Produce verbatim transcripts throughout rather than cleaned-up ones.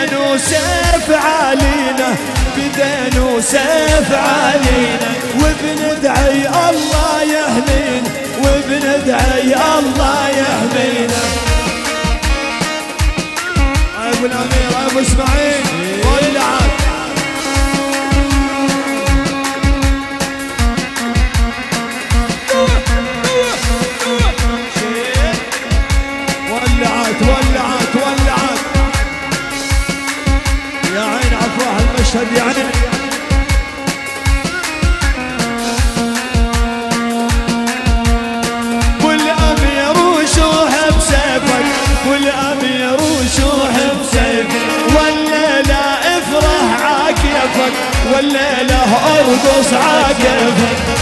بدين وسيف علينا، بدين وسيف علينا، وبندعي الله يهنينا، وبندعي الله يهنينا. ابو الامير ابو اسماعيل ولعت ولعت ولعت ولعت يا عين عفوها المشهد يعني. والامير وشوح بسيفك، والامير وشوح بسيفك، والليله افرح عاكفك، والليله ارقص عاكفك.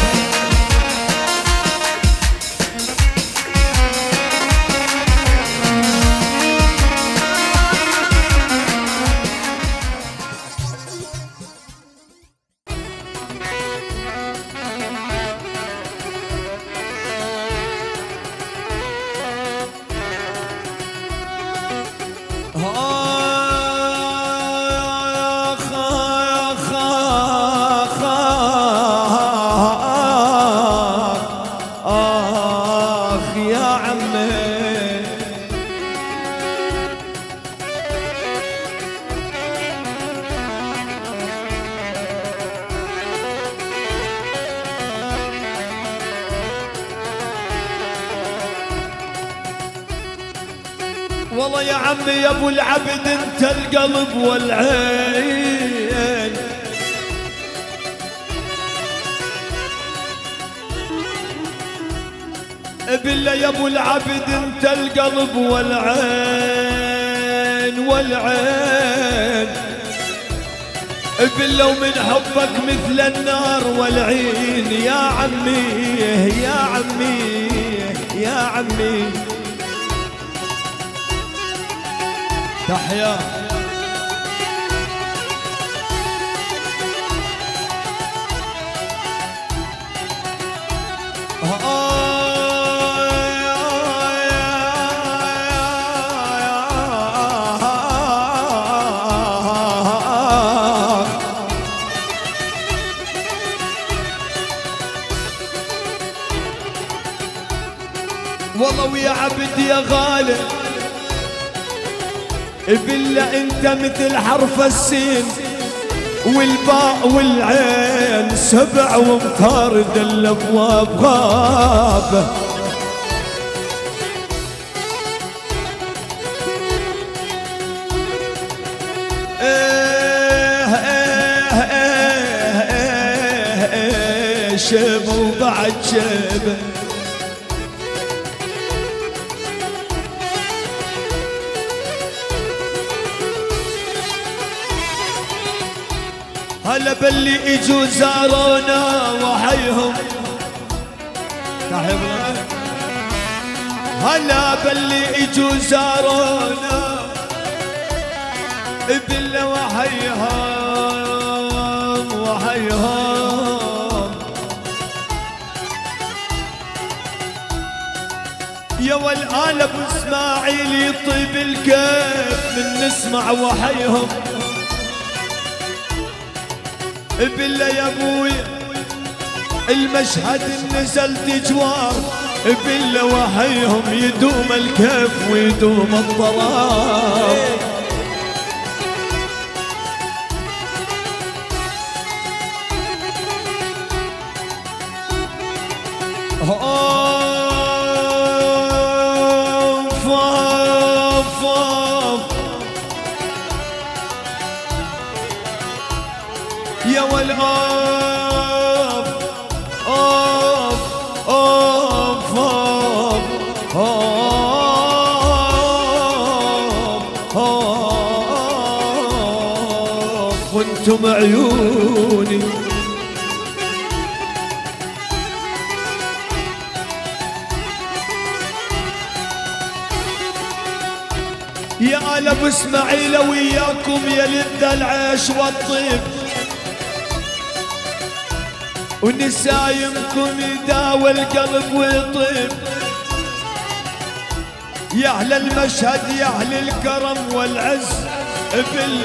والله يا عمي يا ابو العبد انت القلب والعين، بالله يا ابو العبد انت القلب والعين والعين، بالله ومن حبك مثل النار والعين يا عمي يا عمي يا عمي. تحيا والله ويا عبد يا غالي بالله انت مثل حرف السين والباء والعين، سبع ومطارد الابواب غابه. ايه ايه ايه ايه شب وبعد شب، هلا باللي اجوا زارونا وحيهم، هلا باللي اجوا زارونا بالله وحيهم وحيهم. يا والآل ابو اسماعيل يطيب الكيف من نسمع وحيهم، بالله يا ابوي المشهد نزلت جوار، بالله وحيهم يدوم الكيف ويدوم الطراب. يا والآف آف آف آف آف آف وانتم عيوني. يا آل ابو اسماعيل وياكم يا لذ العيش والطيب، ونسايمكم يداوي القلب ويطيب. يا اهل المشهد يا اهل الكرم والعز، فيلا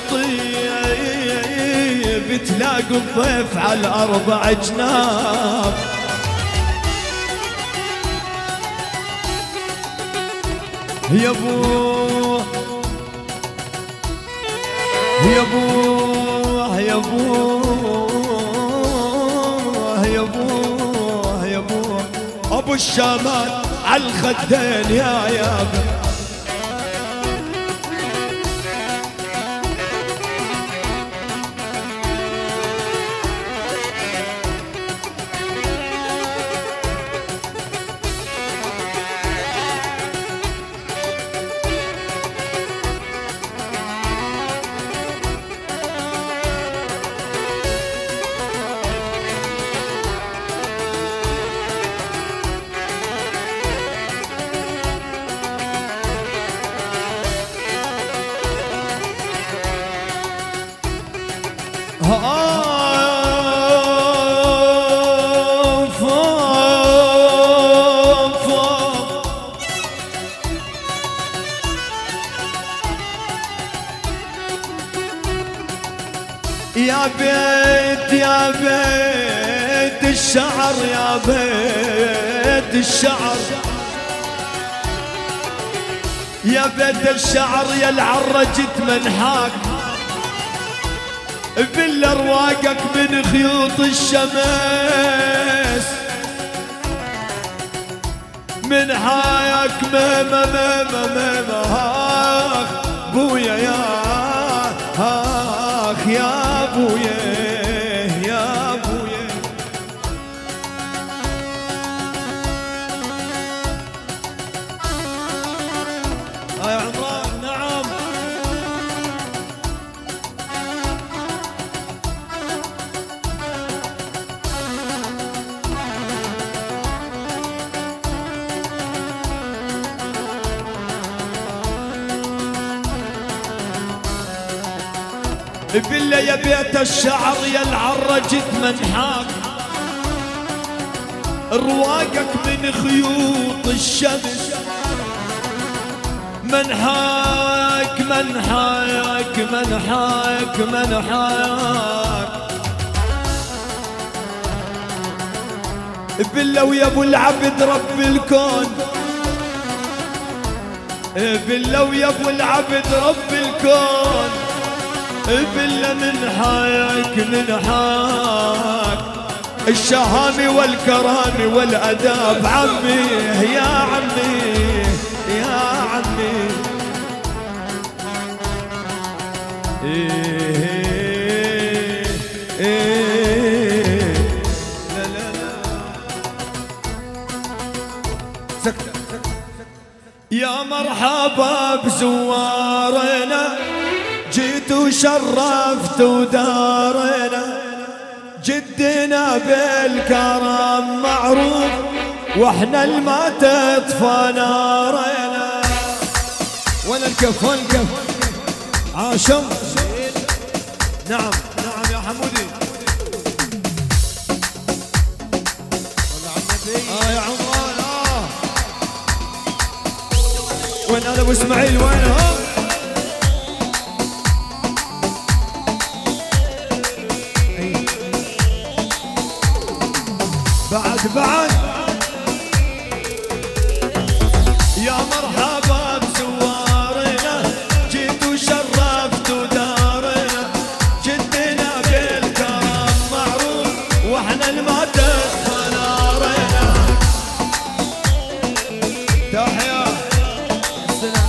والطيب تلاقي الضيف على أربع جناب. يا بو يا بو يا بو يا بو يا بو ابو الشمال على الخدين يا يابا. يا بيت يا بيت الشعر يا بيت الشعر يا بيت الشعر يا العرجت منحاك بالارواقك من خيوط الشمس من حايك ماما ماما ماما هاخ بويا يا هاخ يا بويا يا بويا. يا عمران نعم بالله يا بيت الشعر يا العرجت منحاك رواقك من خيوط الشمس منحاك منحاك منحاك منحاك بالله ويا ابو العبد رب الكون بالله ويا ابو العبد رب الكون بالله من حايك من حاك الشهامي والكرامي والأداب عمي يا عمي يا عمي. إيه إيه لا لا لا سكتة يا مرحبا بزوارنا جيت وشرفت ودارنا جدنا بالكرم معروف واحنا الما تطفى نارنا. ولا الكف ولا الكف عاشم نعم نعم يا حمودي. اه يا عمران اه وين انا ابو اسماعيل وين ها بعد بعد يا مرحبا بزوارنا جيت وشرفت ودارنا جدنا بالكرم معروف واحنا الما تطفى نارنا. تحيا السلام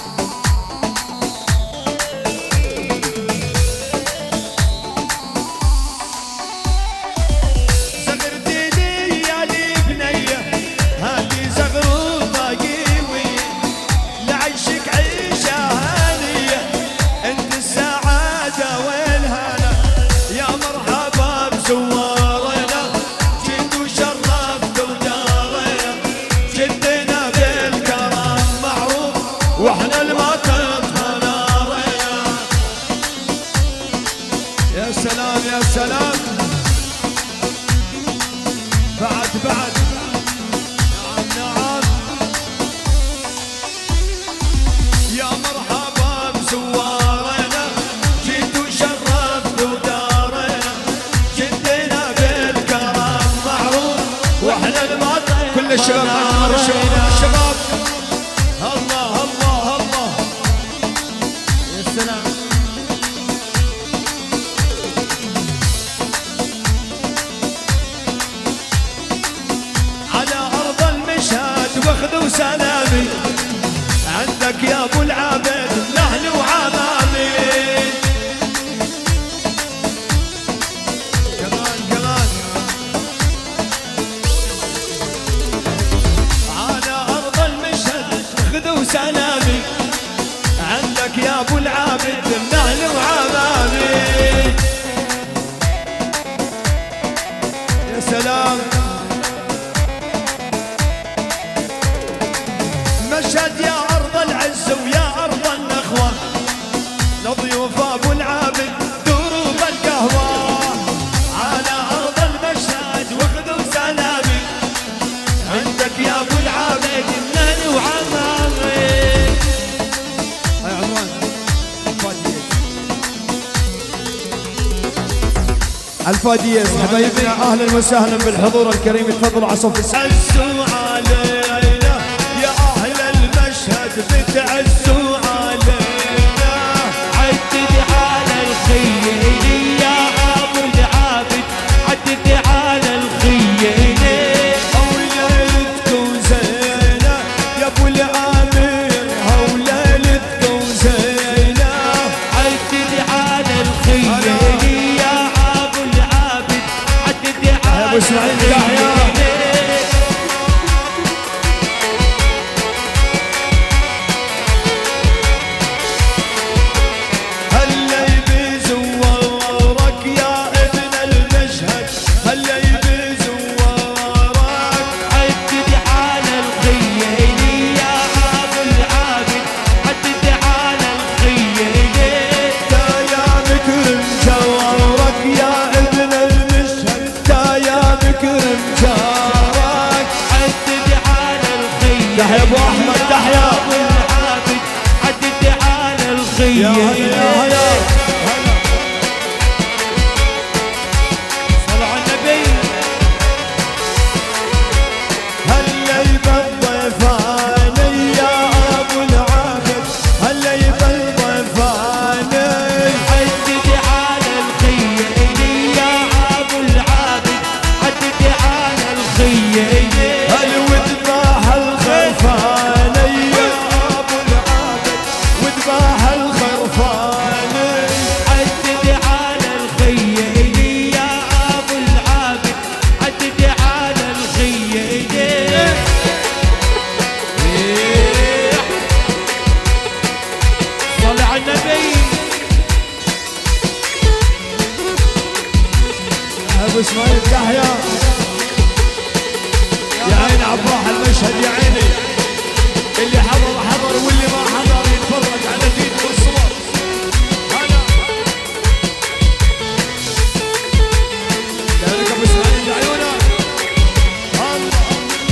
واحنا الما تطفى نارنا. يا سلام يا سلام بعد بعد نعم نعم يا مرحبا بزوارنا من الشباب من الشباب الله الله الله يا سلام. على أرض المشهد واخذوا سلامي عندك يا أبو العابد من أهل وعمامي. كمان كمان على أرض المشهد واخذوا سلامي عندك يا أبو العابد من أهل وعمامي. يا سلام. مشهد يا أرض العز ويا أرض النخوة لضيوف أبو العابد دروب القهوة. على أرض المشهد واخذوا سلامي عندك يا أبو العابد من أهل وعمامي. هاي عنوان الفاديس. حبايبنا أهلا وسهلا بالحضور الكريم، تفضلوا على صف السلام. بتعزوا علينا عدد على الخيل يا ابو العابد، عدد على الخيل. وليلتكم زينه يا ابو العامر، وليلتكم زينه. عدد على الخيل يا ابو العابد، عدد على الخيل. تحيا ابو احمد تحيا ابو العابد، عدد على الخيل. يا هلا يا هلا صلوا على النبي. هلا يبى الضيفاني يا ابو العابد، هلا يبى الضيفاني. عدد على الخيل يا ابو العابد، عدد على الخيل. هل وذبح الخرفاني يا ابو العابد، وذبح الخرفاني. عدد على الخيل يا ابو العابد، عدد على الخيل. صل على النبي. ابو اسماعيل تحيا. يا عيني عباح المشهد يا عيني، اللي حضر حضر واللي ما حضر يتفرج على دين والصور. هلا لك ابو اسماعيل عيونك الله.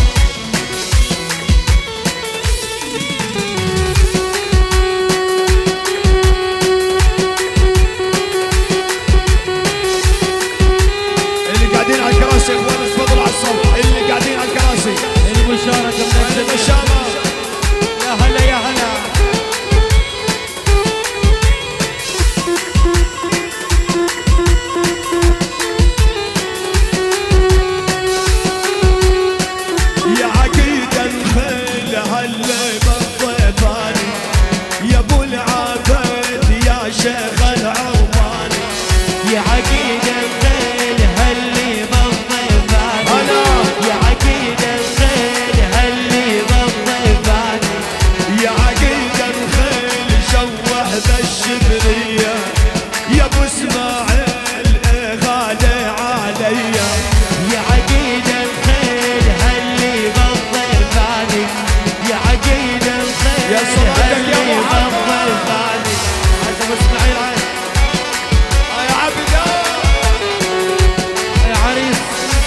اللي قاعدين على الكراسي يا اخوان تفضلوا على الصف. اللي قاعدين على الكراسي المشاركة من المشاركة. يا هلا يا هلا. يا عقيد الخيل هلا بالضيفاني يا ابو العابد يا شيخ العرباني. يا عقيد الخيل هاللي بالضيفاني، يا عقيد الخيل هاللي بالضيفاني. يا عقيد الخيل شوح بالشبرية يا ابو اسماعيل غالي عليا. يا عقيد الخيل هاللي بالضيفاني، يا عقيد الخيل يا صدقك يا هاللي محمد. بالضيفاني. هذا ابو اسماعيل يا عبد يا عريس.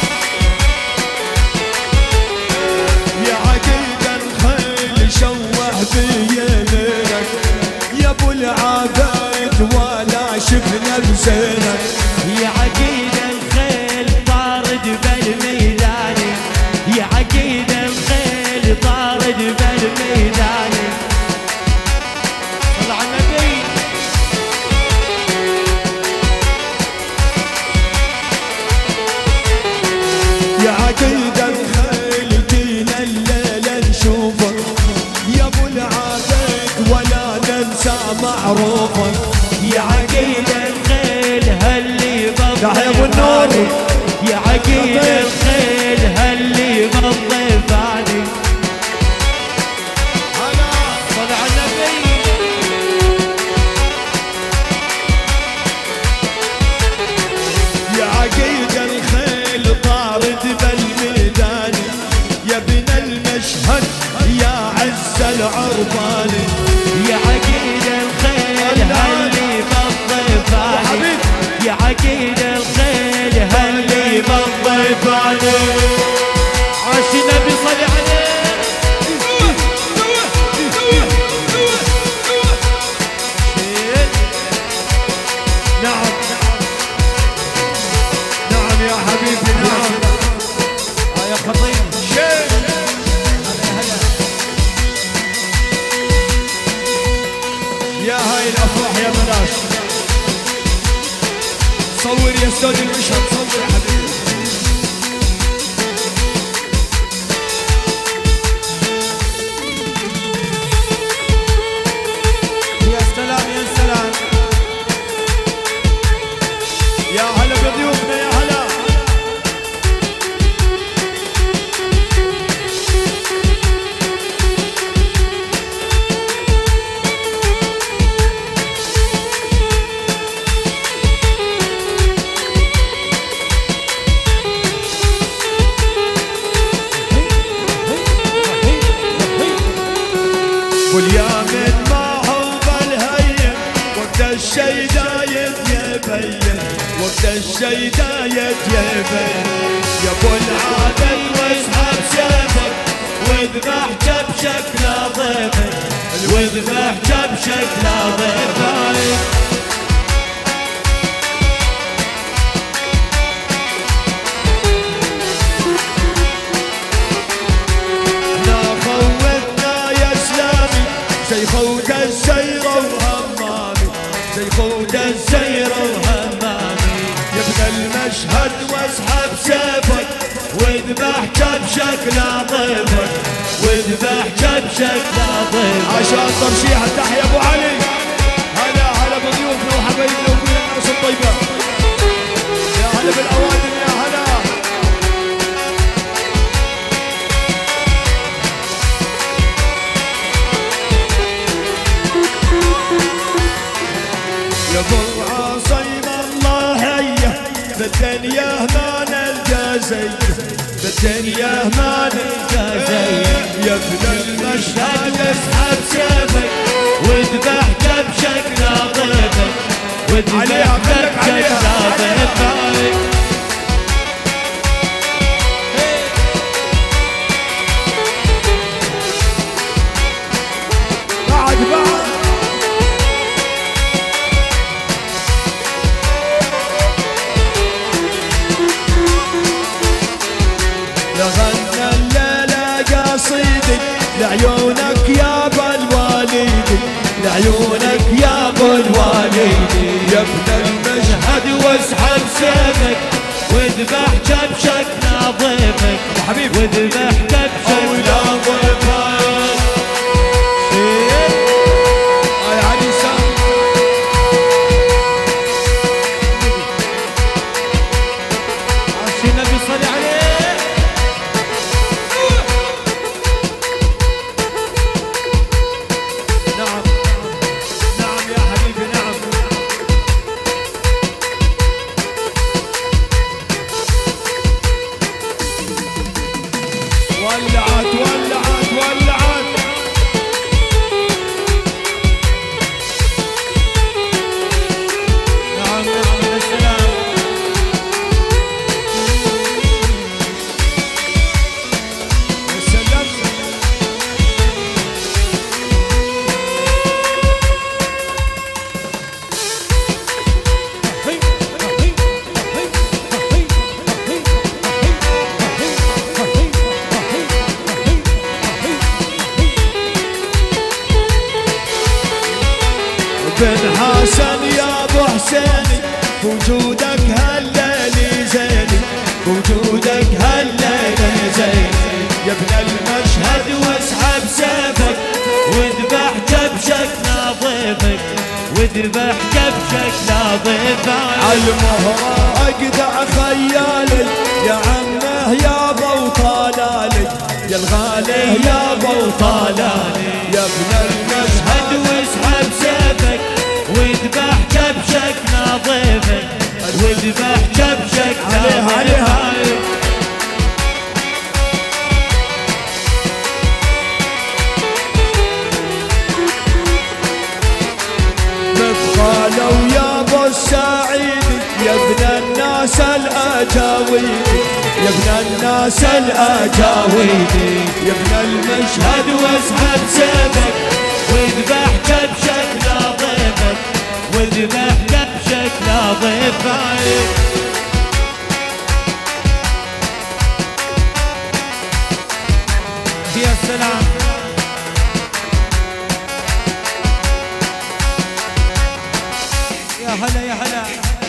يا عقيد الخيل شوح بيمينك يا ابو العابد ولا شفنا بزينك. يا عقيد الخيل طارد بالميدان، يا عقيد معروفة يا عقيل الخيل هاللي تحيا ابو النور بضيف يا عقيل الخيل هاللي بضيف علي هلا صل على النبي يا عقيد الخيل طارد بالميدان يا ابن المشهد يا عز العربان يا عقيل الخيل هاللي بضيف علي يا عقيل الخيل هاللي بضيف علي عاش النبي صل عليه نعم نعم يا حبيبي نعم يا خطيب شيخ يا هاي الافراح يا بلاش صور يا استاذ المشهد صور يا حبيبي يا سلام يا سلام يا هلا بضيوفنا يا هلا واليامن ما هو بالهين وقت الشي دايت يبين وقت الشي دايت يبين يا ابو العادل واسحب سيفك واذبحت بشكل ضيفك واذبحت بشكل ضيفك شيخوت السير وهمامي شيخوت السير وهمامي يا ابن المشهد واسحب سيفك واذبحت بشكل ضيفك واذبحت بشكل ضيفك عشان ترشيح تحيا ابو علي هلا هلا بضيوفنا وحبايبنا وكل الناس الطيبه يا هلا بالاوادم يا هلا يا ابو عاصم الله هيا بالدنيا ما نلقى زيه بالدنيا ما نلقى زيه يا ابن المشهد اسحب سيفك واذبحت بشكل ضيفك واذبحت بشكل ضيفك بعد بعد لغنى الليلة قصيدي لعيونك يا ابو الواليد لعيونك يا ابو الواليد يا ابن المشهد واسحب سيفك واذبحت بشكل ضيفك حبيبي واذبحت بشكل ضيفك هاي عريسة عاش النبي صل عليه نعم نعم يا حبيبي نعم ولعت ولعت ولعت نعم نعم يا سلام يا سلام بن حسن يا ابو حسيني بوجودك هالليل زيني بوجودك هالليل زيني يا ابن المشهد واسحب سيفك واذبحت بشكل ضيفك وذبح كبشك لا ضيفان. عالمهرة اقدع خيالي يا عمه يا بو طلالي يا الغالي يا بو طلالي يا ابن المشهد واسحب سيفك وذبح كبشك لا ضيفك وذبح كبشك لا ضيفك. قالوا يا ابو السعيد يا ابن الناس الاجاويد يا ابن الناس الاجاويد يا ابن المشهد واسحب سيفك وذبح كبشك لا ضيفك وذبح كبشك لا ضيفك. يا سلام يا هلا يا هلا.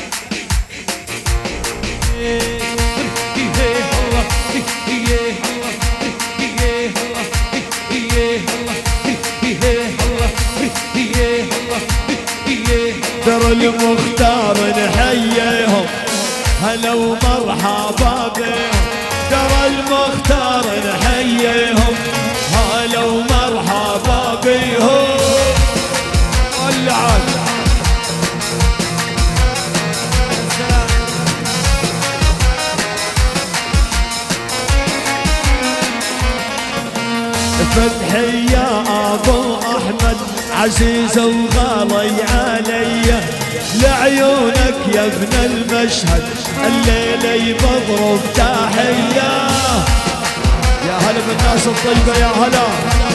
در المختار نحييهم هلا ومرحبا بهم در المختار نحييهم هلا ومرحبا بهم. ولعت فتحي يا ابو احمد عزيز وغالي علي لعيونك يا ابن المشهد الليله بضرب تحيه. يا هلا بالناس الطيبه يا هلا.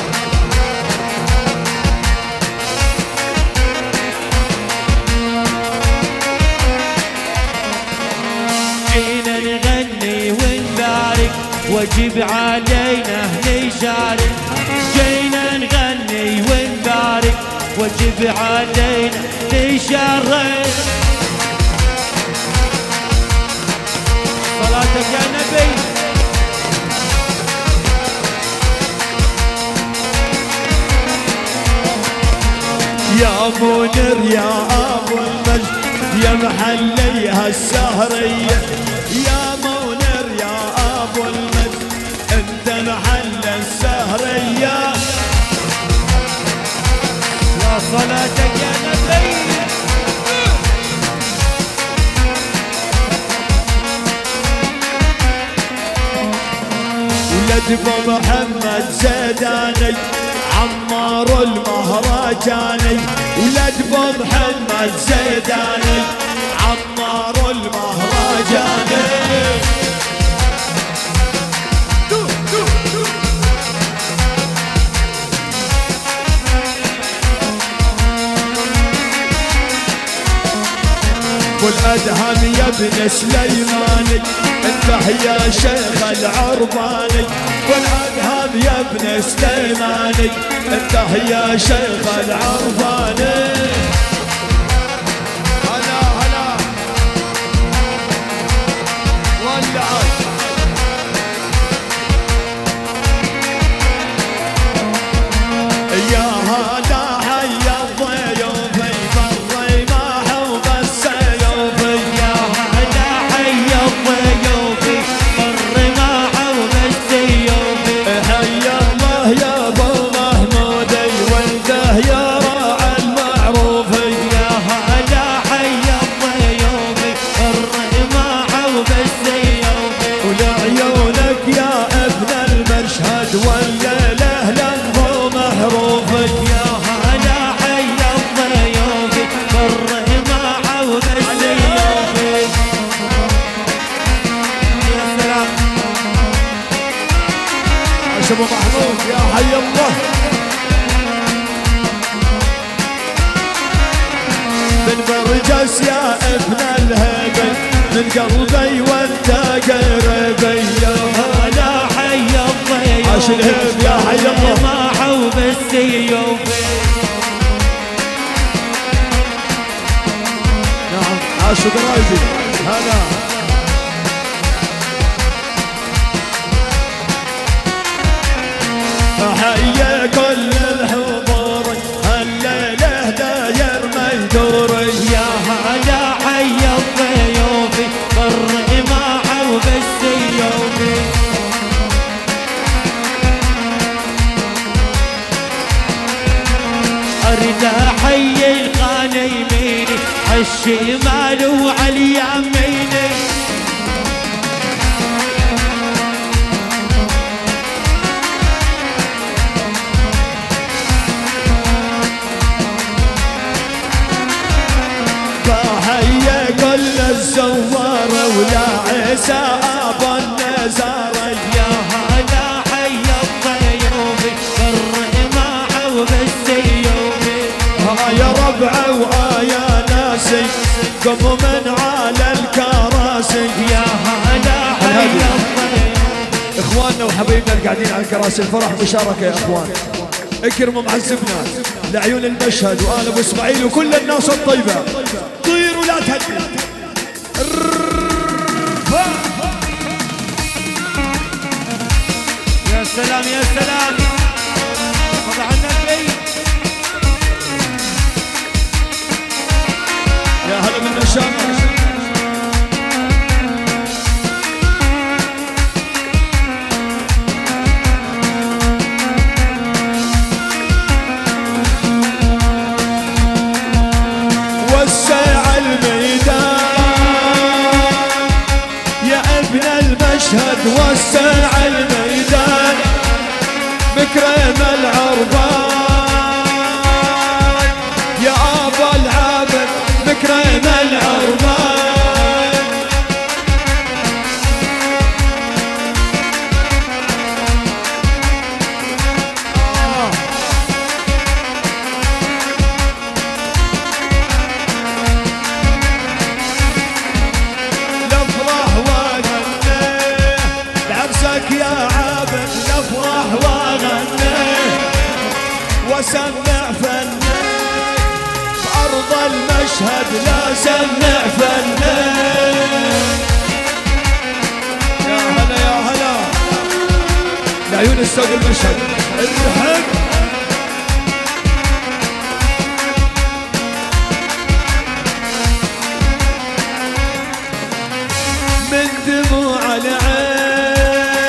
جينا نغني ونبارك واجب علينا نشارك جينا نغني ونبارك واجب علينا نشارك. صلاتك يا نبي. يا منير يا ابو المجد يا محلي هالسهريه يا منير يا ابو المجد انت محل السهريه. يا صلاتك يا نبي. ولد ابو محمد زيداني عمار المهرجاني ولد ابو محمد زيداني عمار المهرجاني. والادهم يا ابن سليماني انت يا شيخ العرباني والادهم يا ابن سليماني انت يا شيخ العرباني. هلا هلا ولعت يا هلا حي الضيوف بري ما حوب السيوف يا هلا حي الضيوف بري ما حوب السيوف. حي الله يا ابو محمود ولده يا راعي المعروف يا هلا حي الضيوف بري ما حوب السيوف. ولعيونك يا ابن المشهد والليله لنبو محروف يا هلا حي الضيوف بري ما حوب السيوف. يا سلام عاش ابو محمود يا حي الله. من برجس يا ابن الهبل من قلبي وانت قربي يا هلا حي الضيوف عاش الهب يا حي الله. ما حوب السيوف. نعم عاش دراجي هلا. حي كل الحضور الليله داير ميدان الدوري. يا هلا حي الضيوفي بالرماح وبالسيوفي. أريد أحيي الخان يميني عالشمال وعاليميني. بحيي كل الزوارة ولا عيسى أبو النزارة. يا هلا حي الضيوفي بالرماح وبالسيوفي. ها يا ربعي وآيا ناسي قوموا من على الكراسي. يا هلا حي الضيوفي. اخواننا وحبايبنا اللي قاعدين على الكراسي الفرح مشاركة يا اخوان. اكرموا معزبنا لعيون المشهد وآل ابو اسماعيل وكل الناس الطيبة. طير ولا تهدي. يا سلام يا سلام. طبعا النبي. يا هلا من الشام. وسع الميدان يا ابن المشهد. وسع الميدان بكرم العربان يا ابا العابد. بكرم العربان نفرح وغني بعرسك يا عابد. نفرح وغني وسمع فني بأرض المشهد. لا سمع فني. يا هلا يا هلا لعيون السوق المشهد. الرحب من دموع العين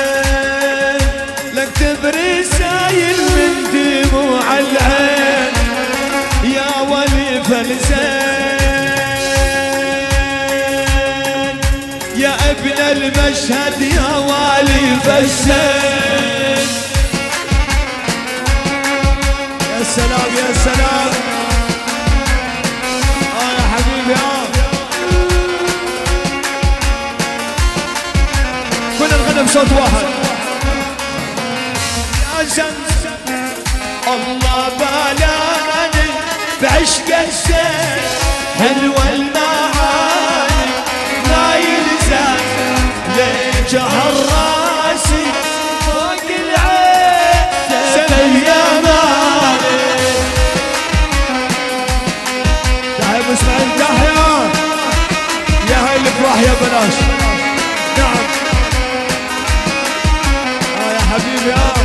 لك تبري سايل. من دموع العين يا ولي فلسان يا ابن المشهد. يا ولي فلسان. يا سلام يا سلام. اه يا حبيبي اه كنا نغني بصوت واحد. يا زمزم الله بلاني بعشق الزين حلوة المعاني. ما يلزم لجهر راسي فوق العين سيف يماني. تعال ابو اسماعيل تحيا يا هاي الافراح يا بلاش. نعم اه يا حبيبي اه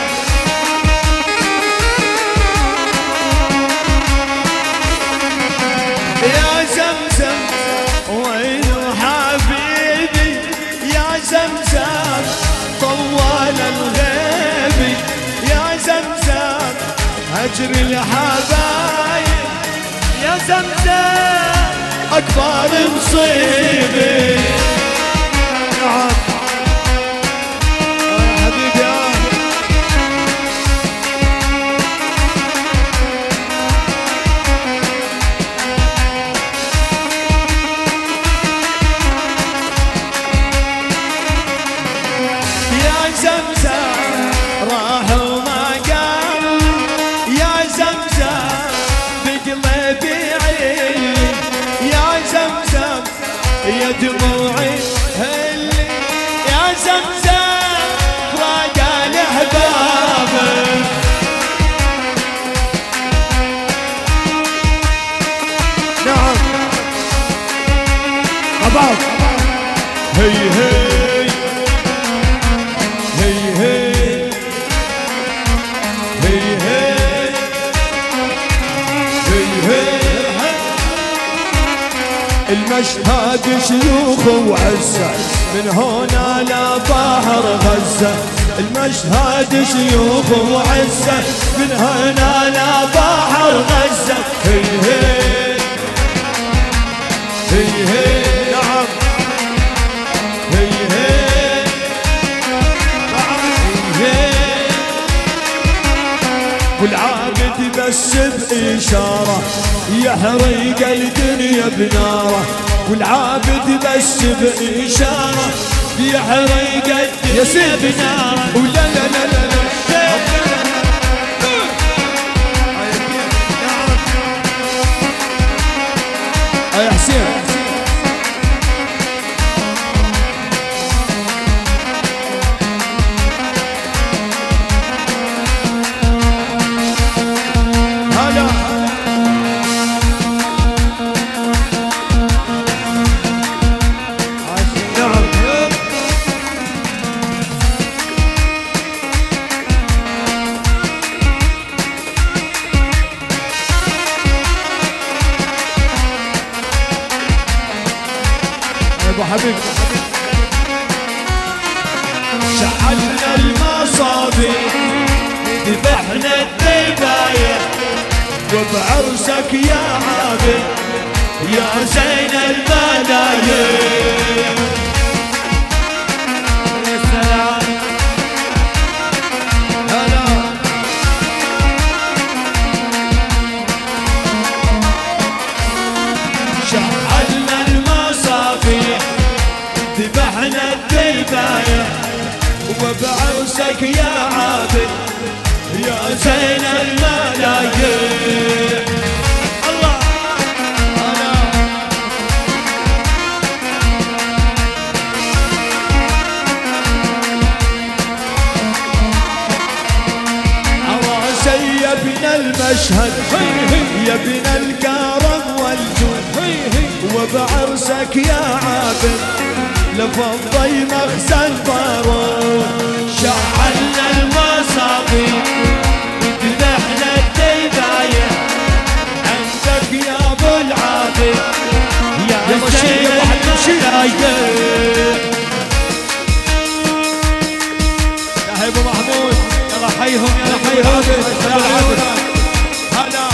يا زمزم وين حبيبي. يا زمزم طوال الغيب. يا زمزم هجر الحبايب. يا زمزم اكبر مصيبي. نعم يا حبيبي آه. يا زمزم راح وما قال. يا زمزم بقلبي عين. يا زمزم يا دموعي هلي. يا زمزم فراق الاحباب. نعم بعض. هي هي هي هي هي هي هي هي المشهد شيوخ وعزة من هنا لبحر غزة. المشهد شيوخ وعزة من هنا لبحر غزة. هي هي هي هي نعم هي هي نعم هي هي. والعابد بس بإشارة يحرق الدنيا بناره. والعابد بس بإشارة يحرق الدنيا بناره. ولا لا لا لا لا يا حسين هلا ابو حبيب. شعلنا المصابيح ذبحنا الذبايح وبعرسك يا عابد يا زين البلايا. يا سلام هلا شعلنا المصابيح ذبحنا الذبايح وبعرسك يا عابد يا زين الملايين. الله أنا عراسي يا ابن المشهد يا ابن الكرم والجود وبعرسك يا عابد لفضي مخزن بارود. شعلنا المصابيح وذبحنا الذبايح عندك يا ابو العابد يا زين الملايين. يا ابو محمود يلا حيهم يلا حيهم يا العابد. هلا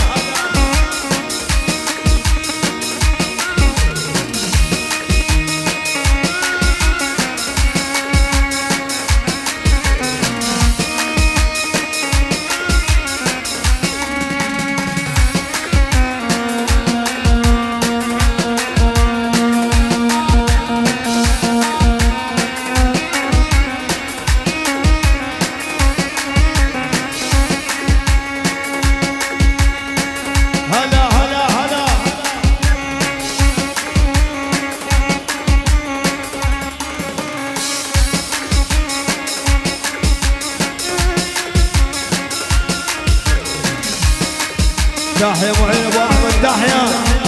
تحيا معين ابو احمد تحيا.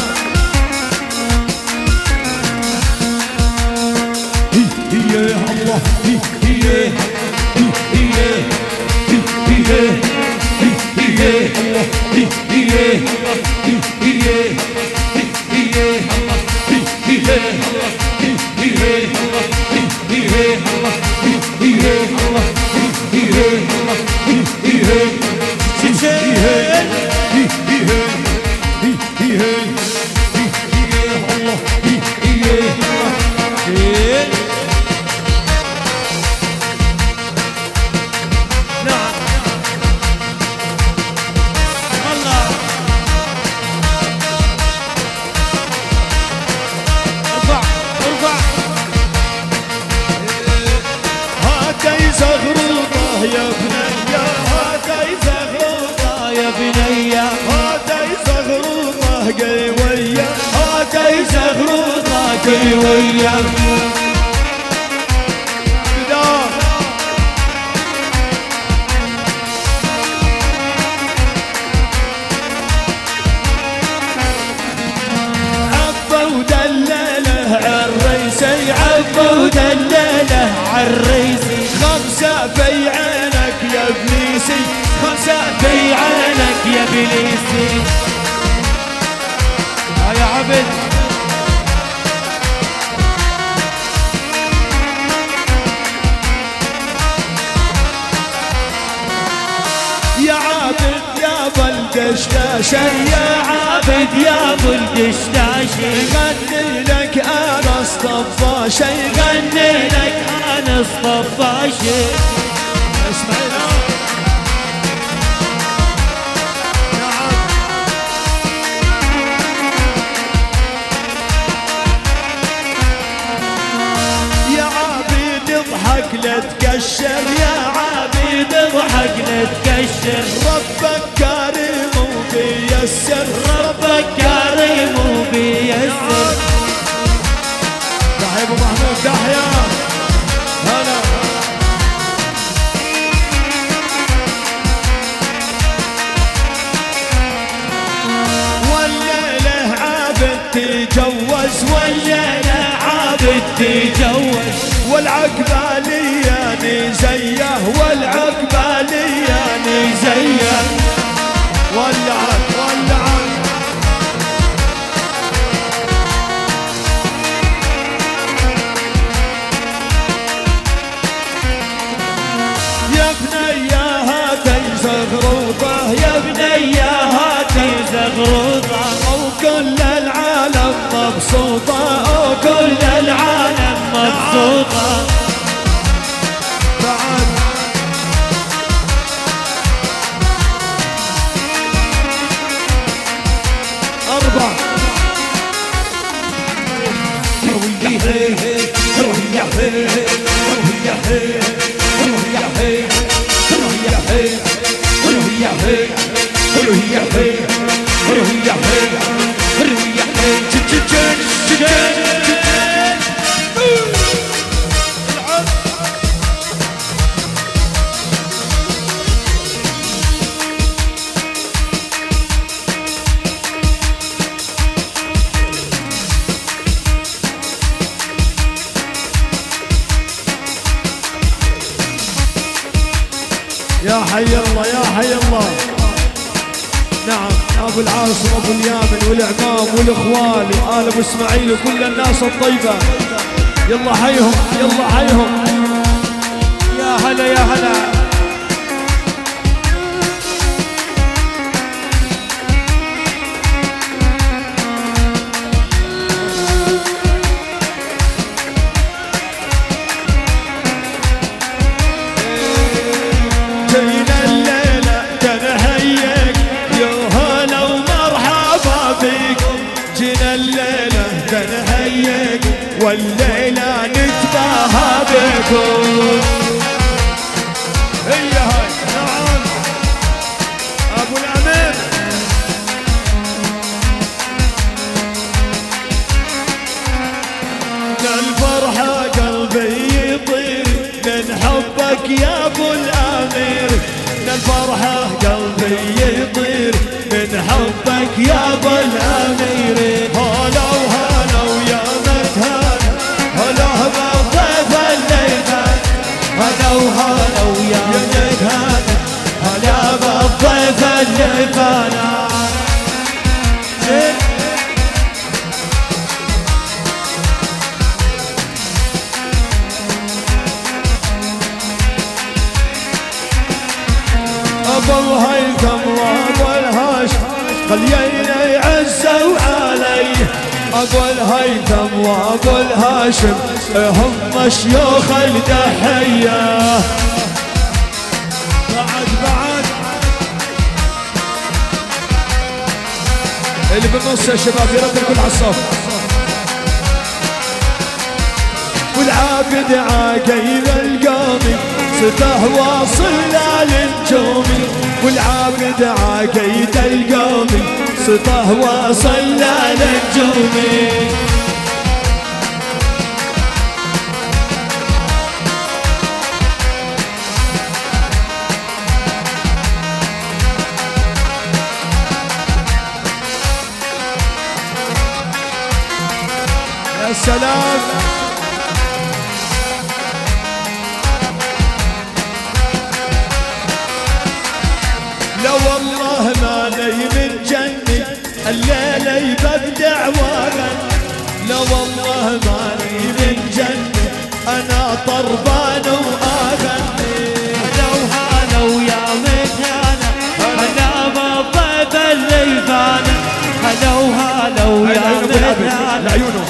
هي هي الله هي هي هي هي هي هي الله هي هي هي هي هي الله هي هي الله هي هي الله هي هي الله هي هي الله هي هي الله هي هي يا بنيا هاتي زغروطة يا بنيا هاتي زغروطة قلوية هاتي زغروطة قلوية. عبا ودلله عالريسي عبا ودلله عالريسي خمسة في عينك يا ابليسي خمسة في عينك يا ابليسي. يا عبد الدشاشة يا عابد يا ابو الدشاشة يغني لك انس طفاشة يغني لك انس طفاشة اسمعنا اضحك لا تكشر يا عبيد اضحك لا تكشر ربك كريم وبيسر ربك كريم وبيسر تحيا ابو محمود تحيا هلا والليله عابد تجوز والليله عابد تجوز والعقبالية زيه والعقبالية زيه ولعت ولعت يا بنيا هاتي زغروطه يا بنيا هاتي زغروطه وكل العالم مبسوطه وكل العالم مبسوطة بعد أربع روية هي روية هي روية هي روية هي روية هي روية هي روية هي روية هي روية هي تجن تجن يا حي الله يا حي الله. نعم ابو العاصم ابو اليامن والعمام والاخوال وآل ابو اسماعيل وكل الناس الطيبه، يلا حيهم يلا حيهم. يا هلا يا هلا. والليلة نتباهى بكم. هي هاي نعم ابو الامير. للفرحة قلبي يطير من حبك يا ابو الامير. للفرحة قلبي يطير من حبك يا ابو الامير. هلا وهلا ويا متهان هلا بالضيف الليفان. هلا وهلا ويا متهان هلا بالضيف الليفان. ابو الهيثم وابو الهاشم خلينا عزوا علي. ابو الهيثم وابو الهاشم هم شيوخ الدحيه. بعد بعد اللي بالنص يا شباب يرد الكل على الصف. والعابد عاقيل القومي سته واصل للنجومي. والعابد عاقيد القومي سته واصل للنجومي. يا سلام. لا والله ما لي من جني الليلة يبدع واغني. لا والله ما لي من جني انا طربان واغني. هلا وهلا ويا متهانة هلا بالضيف اللي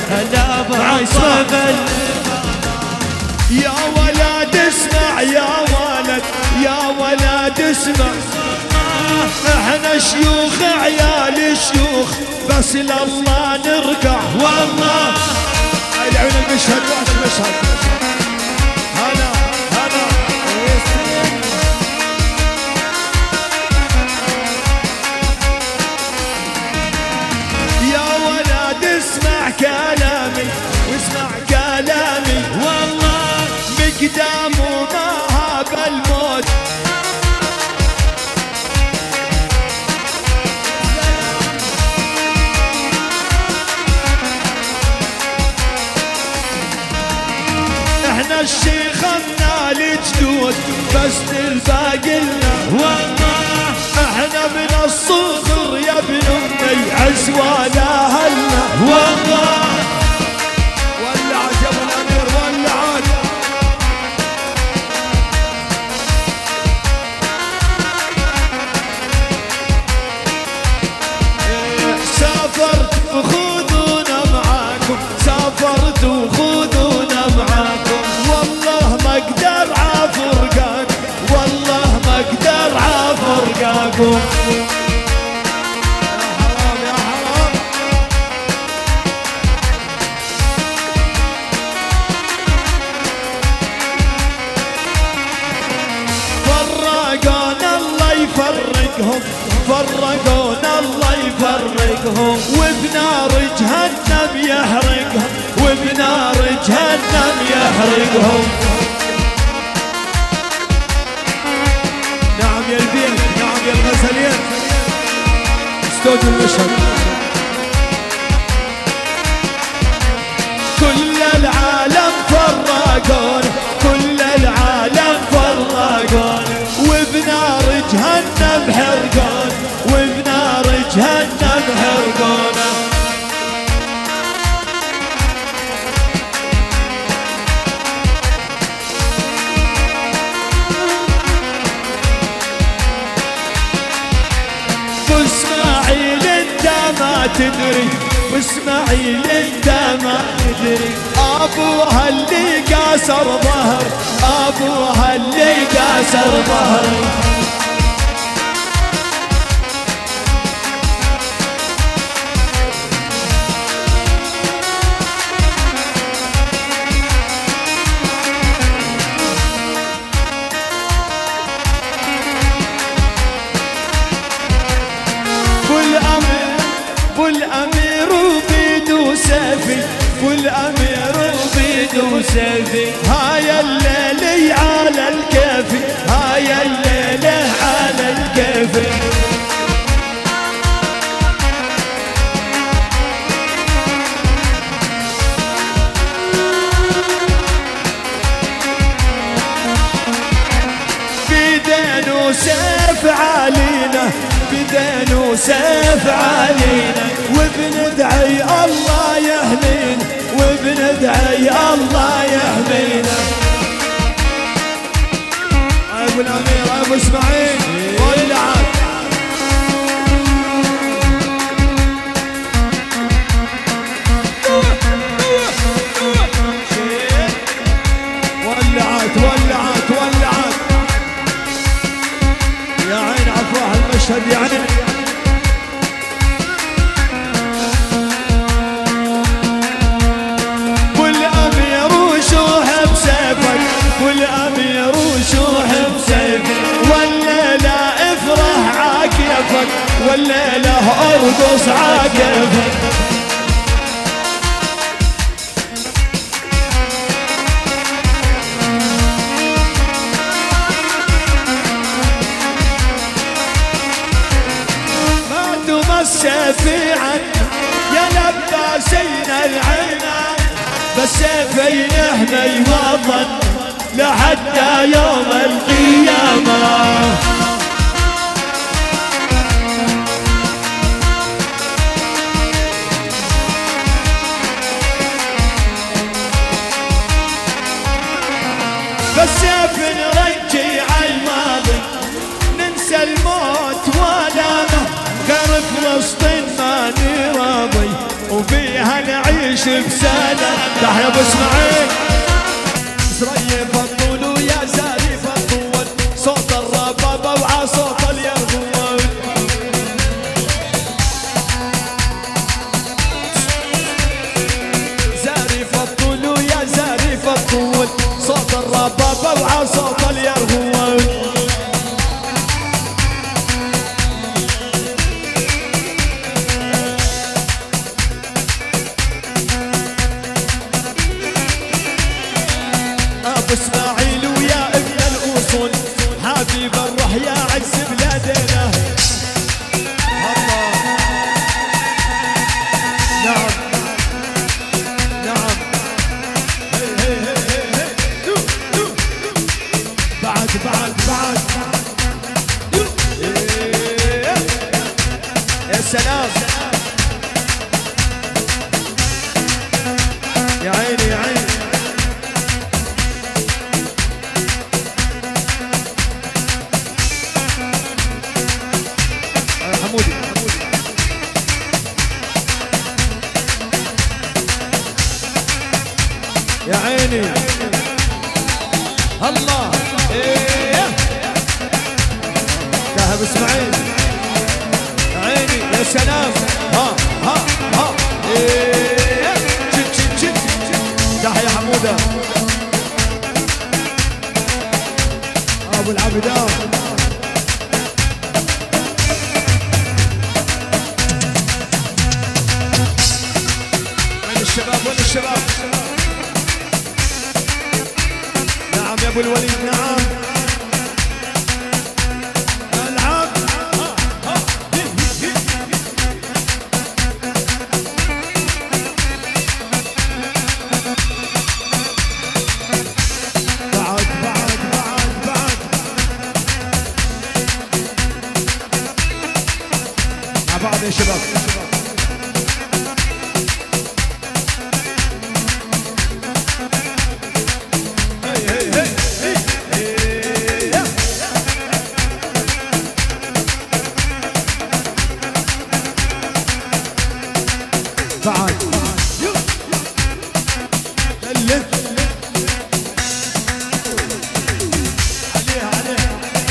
هلا بالطبل. يا ولد اسمع يا ولد يا ولد اسمع، احنا شيوخ عيال شيوخ بس لله نركع والله. هاي العين المشهد واحد المشهد. هلا هلا يا ولد اسمع كلامي واسمع كلامي والله، مقدامه ما هاب الموت. احنا الشيخنا الجدود بس الباقي لنا والله، احنا من الصغر يا ابن امي عز ولا هلنا والله. ولعت يا ابو الامير ولعت. سافرت وخذونا معاكم، سافرت وخذونا معاكم، والله ما اقدر عافرقاكم، والله ما اقدر عافرقاكم. يفرقهم فرقونا الله يفرقهم، وبنار جهنم يحرقهم، وبنار جهنم يحرقهم. نعم يا البيت، نعم يا الغزلين، استوديو المشهد. كل العالم فرقونا، كل العالم فرقونا، وبنار جهنم حرقون، وبنار جهنم حرقونا. واسماعيل انت ما تدري، واسماعيل انت ما تدري، ابوها اللي كاسر ظهر، ابوها اللي كاسر ظهر. والامير وبيدو سيفي، والامير وبيدو سيفي، هاي الليلة على الكيفي، هاي الليلة على الكيفي. بدين وسيف علينا، بدين وسيف علينا، وبندعي الله يحمينا، وبندعي الله يحمينا. ابو الامير ابو اسماعيل ولعت. ولعت ولعت ولعت يا عين عفوها المشهد يعني. والامير وشوح بسيفك، والامير وشوح بسيفك، والليلة افرح عاكيفك، والليلة ارقص عاكيفك. السيفي عنا يا لباسين العنا، بالسيفين يحمي وطن لحتى يوم القيامة. بالسيف نرجع الماضي، ننسى الموت ولا غير فلسطين ما نراضي، وفيها نعيش بسلام. تحيا ابو اسماعيل زريف الطول ويا زريف الطول صوت الربابه وعا صوت اليرغول. زريف الطول ويا زريف الطول صوت الربابه وعا صوت اليرغول. اسماعيل ويا ابن الاصول حبيب الروح يا عز بلادنا. الله نعم نعم هي هي هي هي دو دو بعد بعد بعد يا سلام يا عيني يا عيني. حمودي حمودي يا عيني الله ايه ذهب اسماعيل يا عيني يا سلام. ها ها ها ايه شت شت شت تحيا حموده ابو العبدان. الشباب وين الشباب؟ نعم يا ابو الوليد نعم. العب بعد بعد بعد بعد مع بعض يا شباب. بعد لف عليها عليها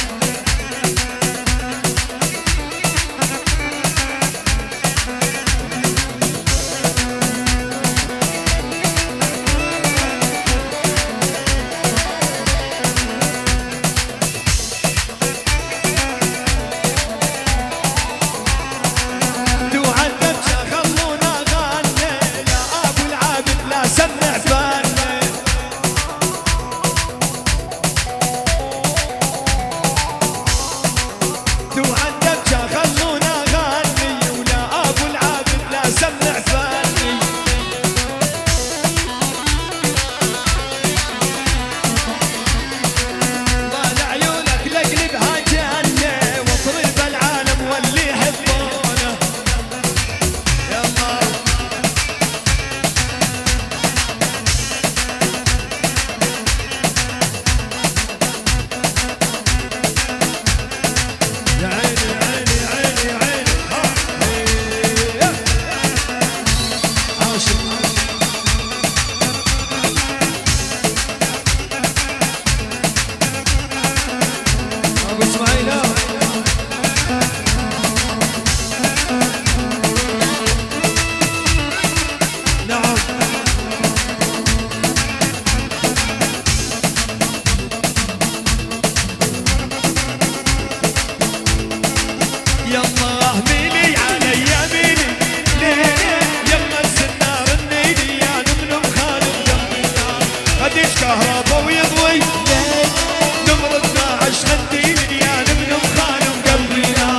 كهربا ويضوي نمر اثنا عشر خدين يا نبن بخانم قلبنا.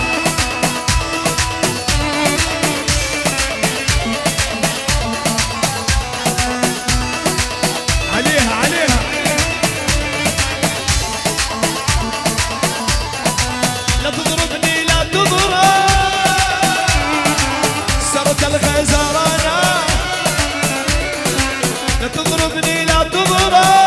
عليها عليها لا تضربني لا تضرب سرت الغزرانة لا تضربني لا تضرب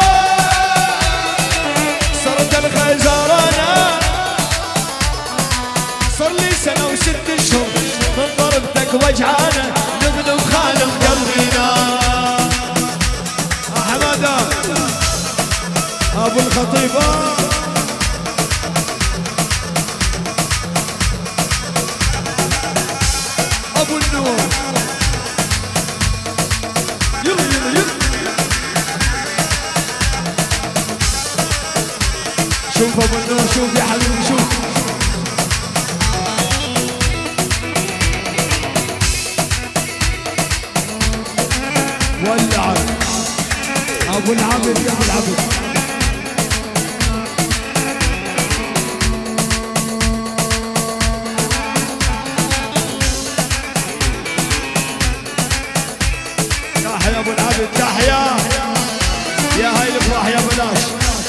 شوف ابو النور شوف يا حبيبي شوف. ولع ابو العبد يا ابو العبد. تحيا ابو العبد تحيا يا هاي الافراح يا بلاش.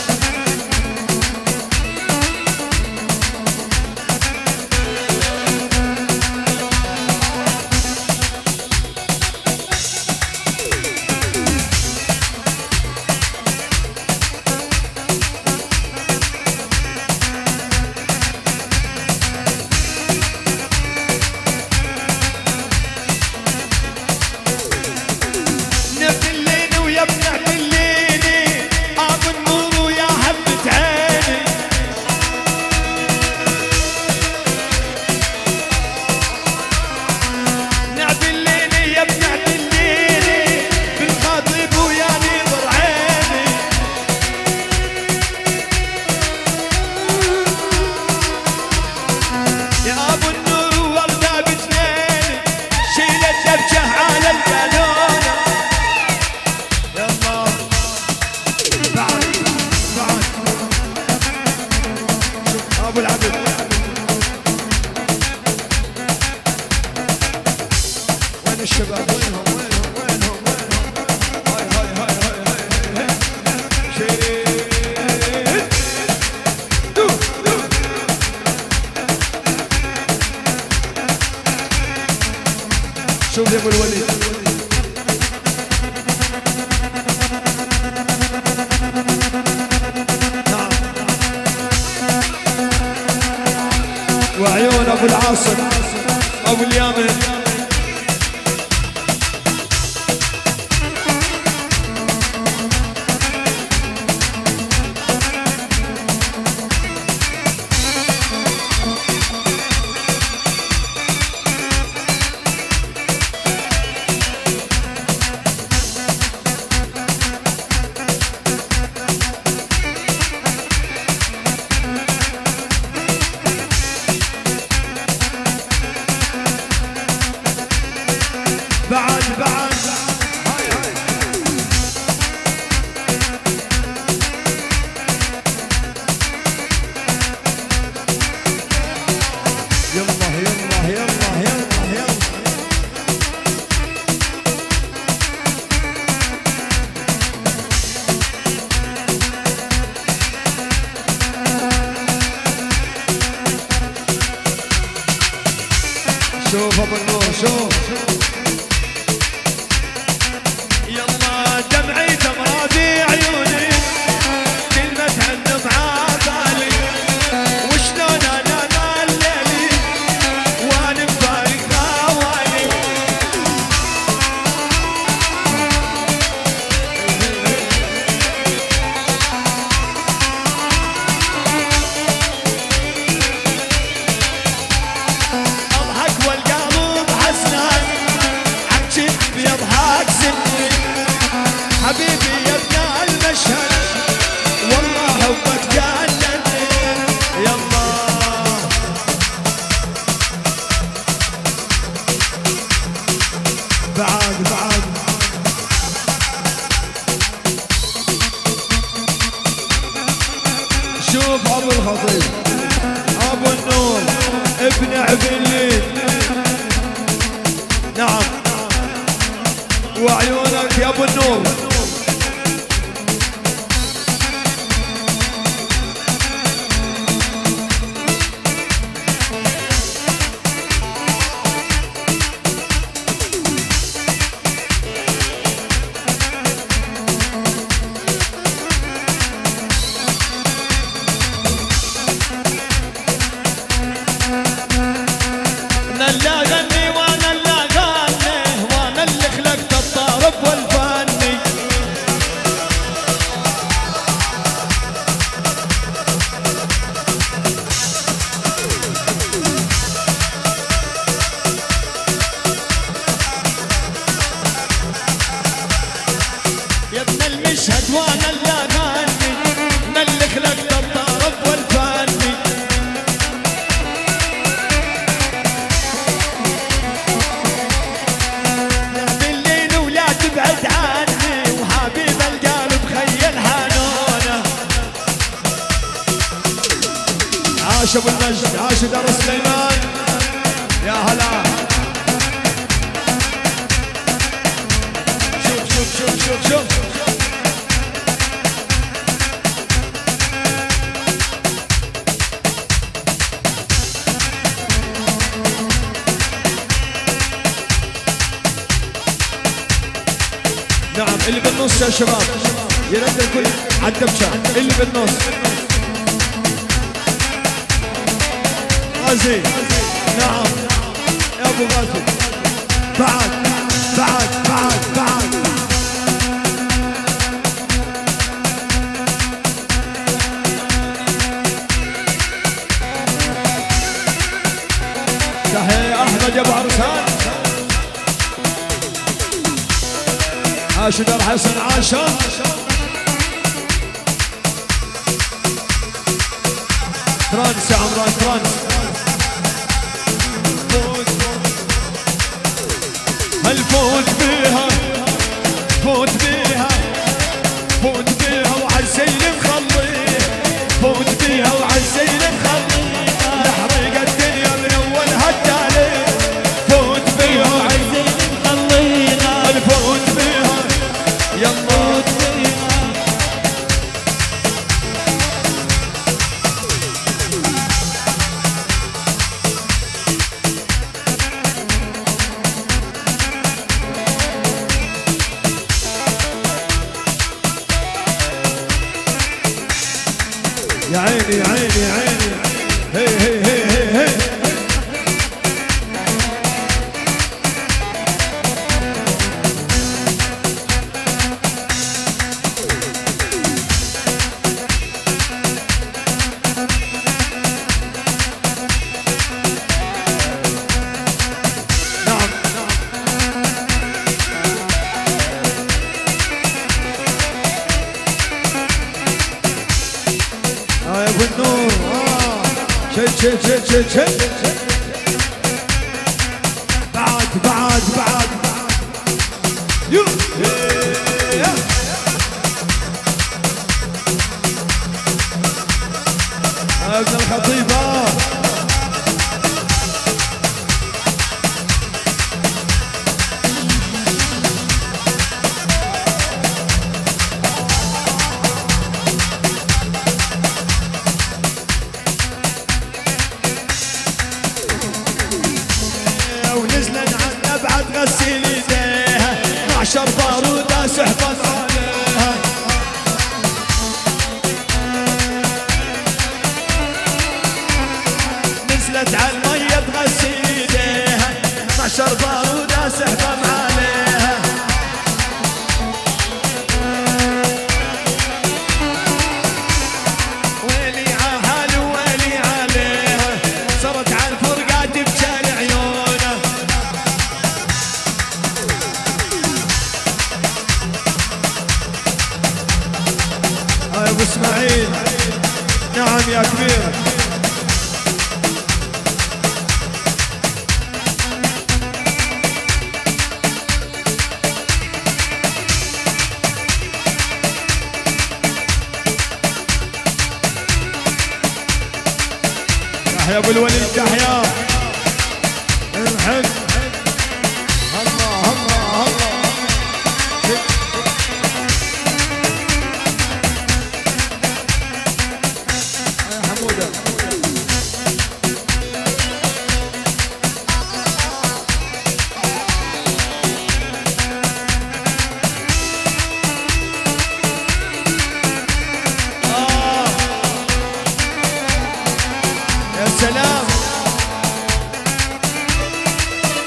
الشباب وينهم وينهم وينهم وينهم هاي هاي هاي هاي هاي شيرين دو دو. شوف يا ابو الوليد نعم وعيون ابو العاصم ابو اليامن. بعد بعد هاي هاي يلا يلا يلا يلا يلا شوف ابو النور شوف. دمعي دمعة في عيوني كلمة عنه معاقالي وشلون انا مالليلي وانا مفارق غوالي. اضحك والقلب حسنان عكشف يضحك سني حبيبي يا ابن المشهد والله حبك جنني. يلا بعد بعد شوف ابو الخطيب ابو النور ابن عبيد نعم وعيونك يا ابو النور. انا اللي اغني وانا اللي اغني وانا اللي خلقت الطرب والفني. يا ابن المشهد وانا اللي اغني انا اللي خلقت الطرب عاش ابو المجد، عاش دار سليمان، يا هلا. شوف شوف شوف شوف شوف نعم اللي بالنص يا شباب يرد الكل على الدبشه. اللي بالنص غازي، نعم يا ابو غازي. بعد بعد بعد بعد تحية احمد يا ابو عرسان. عاش دار حسن عاشا. ترانس يا عمران ترانس. هالفوت بيها فوت بيها فوت بيها وعالسيل مخلي، فوت بيها وعالسيل مخلي، لحرق الدنيا من اولها التالي. فوت بيها وعالسيل مخلينا، الفوت بيها يلا فوت بيها. يا عيني يا عيني يا عيني. هي هي هي هي هي نعم اه يا ابو النور. اه شد شد شد شد شد بعد بعد بعد يو يا ابن الخطيب. اه ونزلن عنا بعد غسيل ايديها، معشر بارودة سحبت عليها. نزلت على المية تغسل ايديها، معشر بارودة سحبت عليها. ويلي عهال ويلي عليها، صارت على الفرقة تبكي لعيونها. يا ابو اسماعيل. نعم يا كبير. تحيا ابو الوليد تحيا. نحب الله الله الله. يا حموده آه. يا سلام.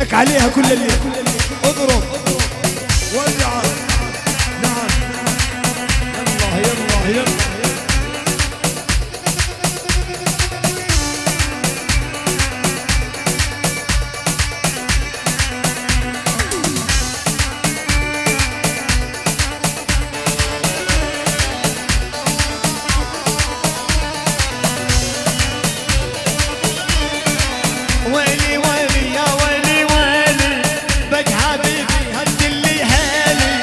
عليها كل الليل اضرب ولع. نعم يلا يلا يلا ويلي ويلي يا ويلي ويلي بك حبيبي هد اللي حالي.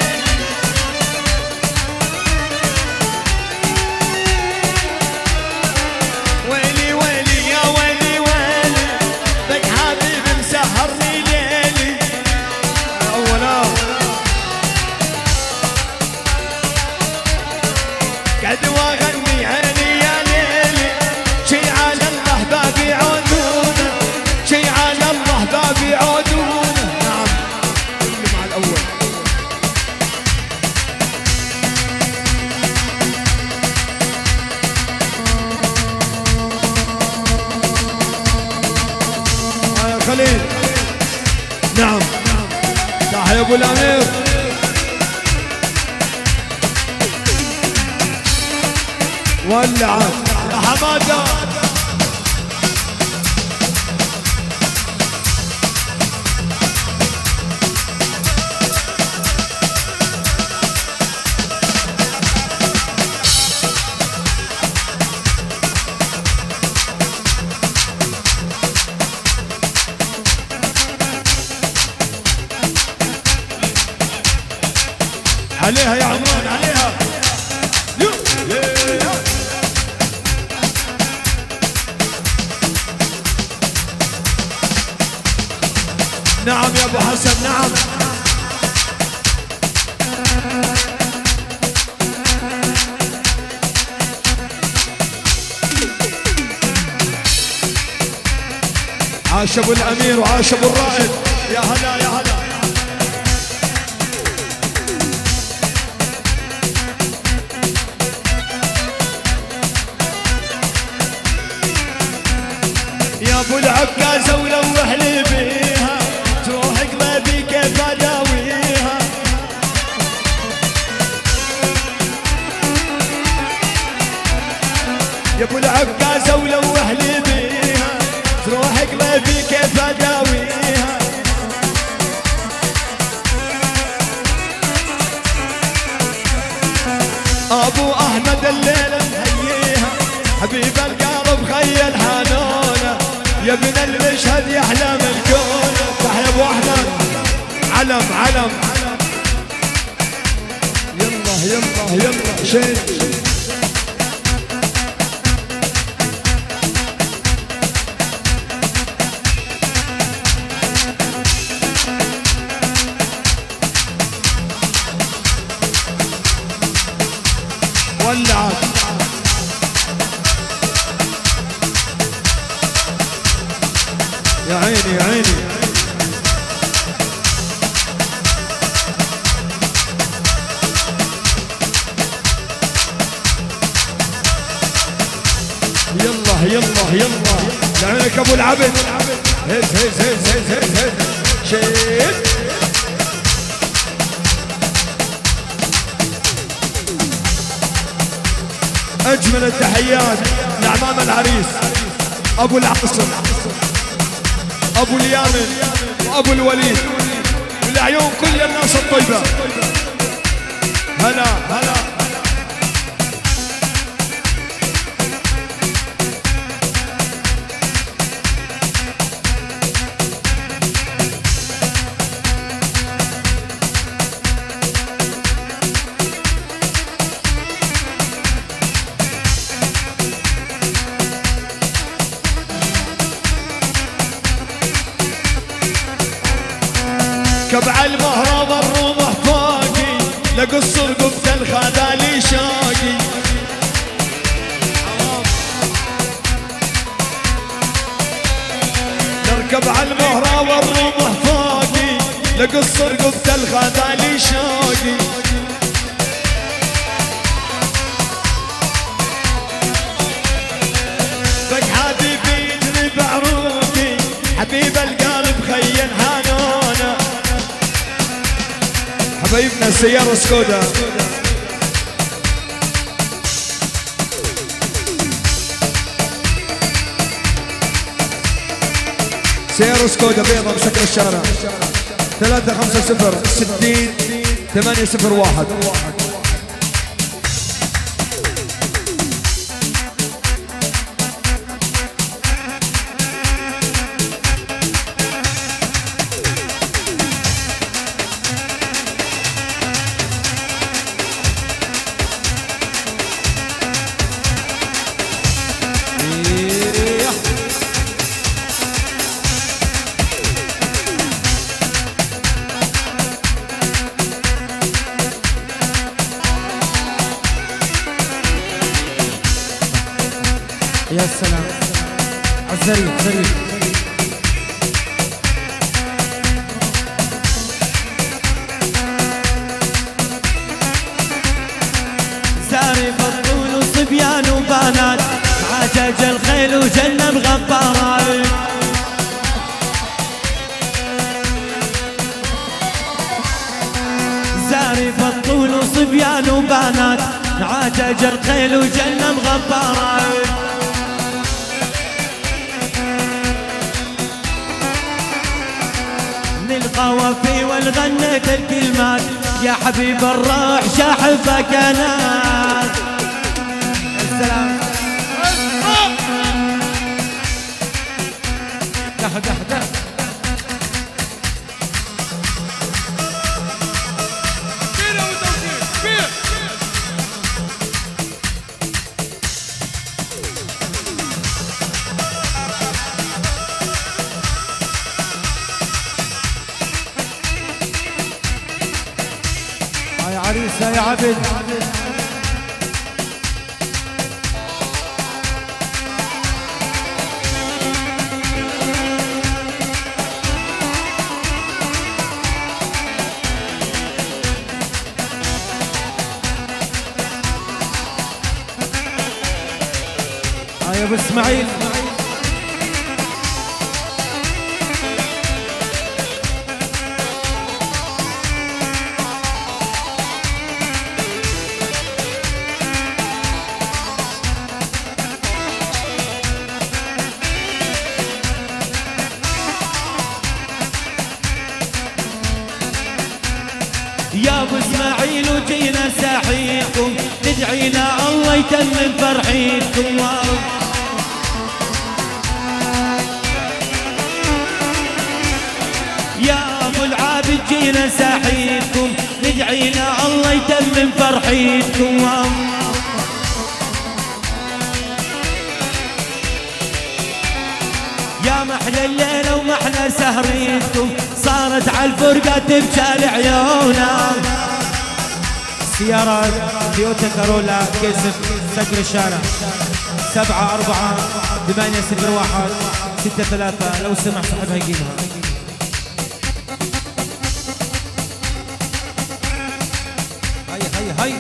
ويلي ويلي يا ويلي ويلي بك حبيبي مسهرني ليلي. اولا قد واغني عيني يا ليلي شي على الله بابي عودونه شي على الله بابي عودونه. نعم اللي مع الاول يا خليل. نعم تعال يا ابو الامير. ولعت يا حماده عليها يا عمران عليها. يو. يا. نعم يا ابو حسن نعم. عاش ابو الامير وعاش ابو الرائد. يا هلا يا هلا. يا ابو العكازه ولوح لي بيها تروح قلبي كيف اداويها. يا ابو العكازه ولوح لي بيها تروح قلبي كيف اداويها. ابو احمد الليل مهيها حبيب القلب خيل حنونه يا ابن المشهد يحلم الكون. تحيا ابو احمد. علم علم. يلا يلا يلا شيء. ولعت. يا عيني يا عيني. يلا يلا يلا لعينك ابو العبد. هز هز هز هز هز هز شيل. اجمل التحيات لعمام العريس ابو العاصم ابو اليامن وابو الوليد والعيون كل الناس الطيبه. هلا هلا. كبع المهرب الرمح فوقي لقص رقبة الخذالي شاقي. نركب على المهرب الرمح فوقي لقص رقبة الخذالي شاقي. بك حبيبي يجري بعروقي حبيب القلب خيل حنون. حبايبنا سيارة سكودا. سيارة سكودا بيضة بشكل الشارع. ثلاثة خمسة صفر ستين ثمانية صفر واحد. يا سلام عالزريب زريب. زارب الطول وصبيان وبنات عجج الخيل وجنب غبارات. زارب الطول وصبيان وبنات عجج الخيل وجنب غبارات. القوافي والغنيت الكلمات يا حبيب الروح شاحبك انا. السلام دح دح دح. يا عريسة يا عبد. يا ابو اسماعيل. يا ابو اسماعيل وجينا ساحيكم ندعينا الله يتمم فرحيكم. يا ابو العابد جينا ساحيكم ندعينا الله يتمم فرحيكم. يا محلى الليلة ومحلى سهريتكم صارت عالفرقة تبكى عيونا. سيارة تويوتا كارولا كيسف سكر الشارع. سبعة أربعة ثمانية صفر واحد ستة ثلاثة لو سمح صاحبها يجيبها. هاي هاي هاي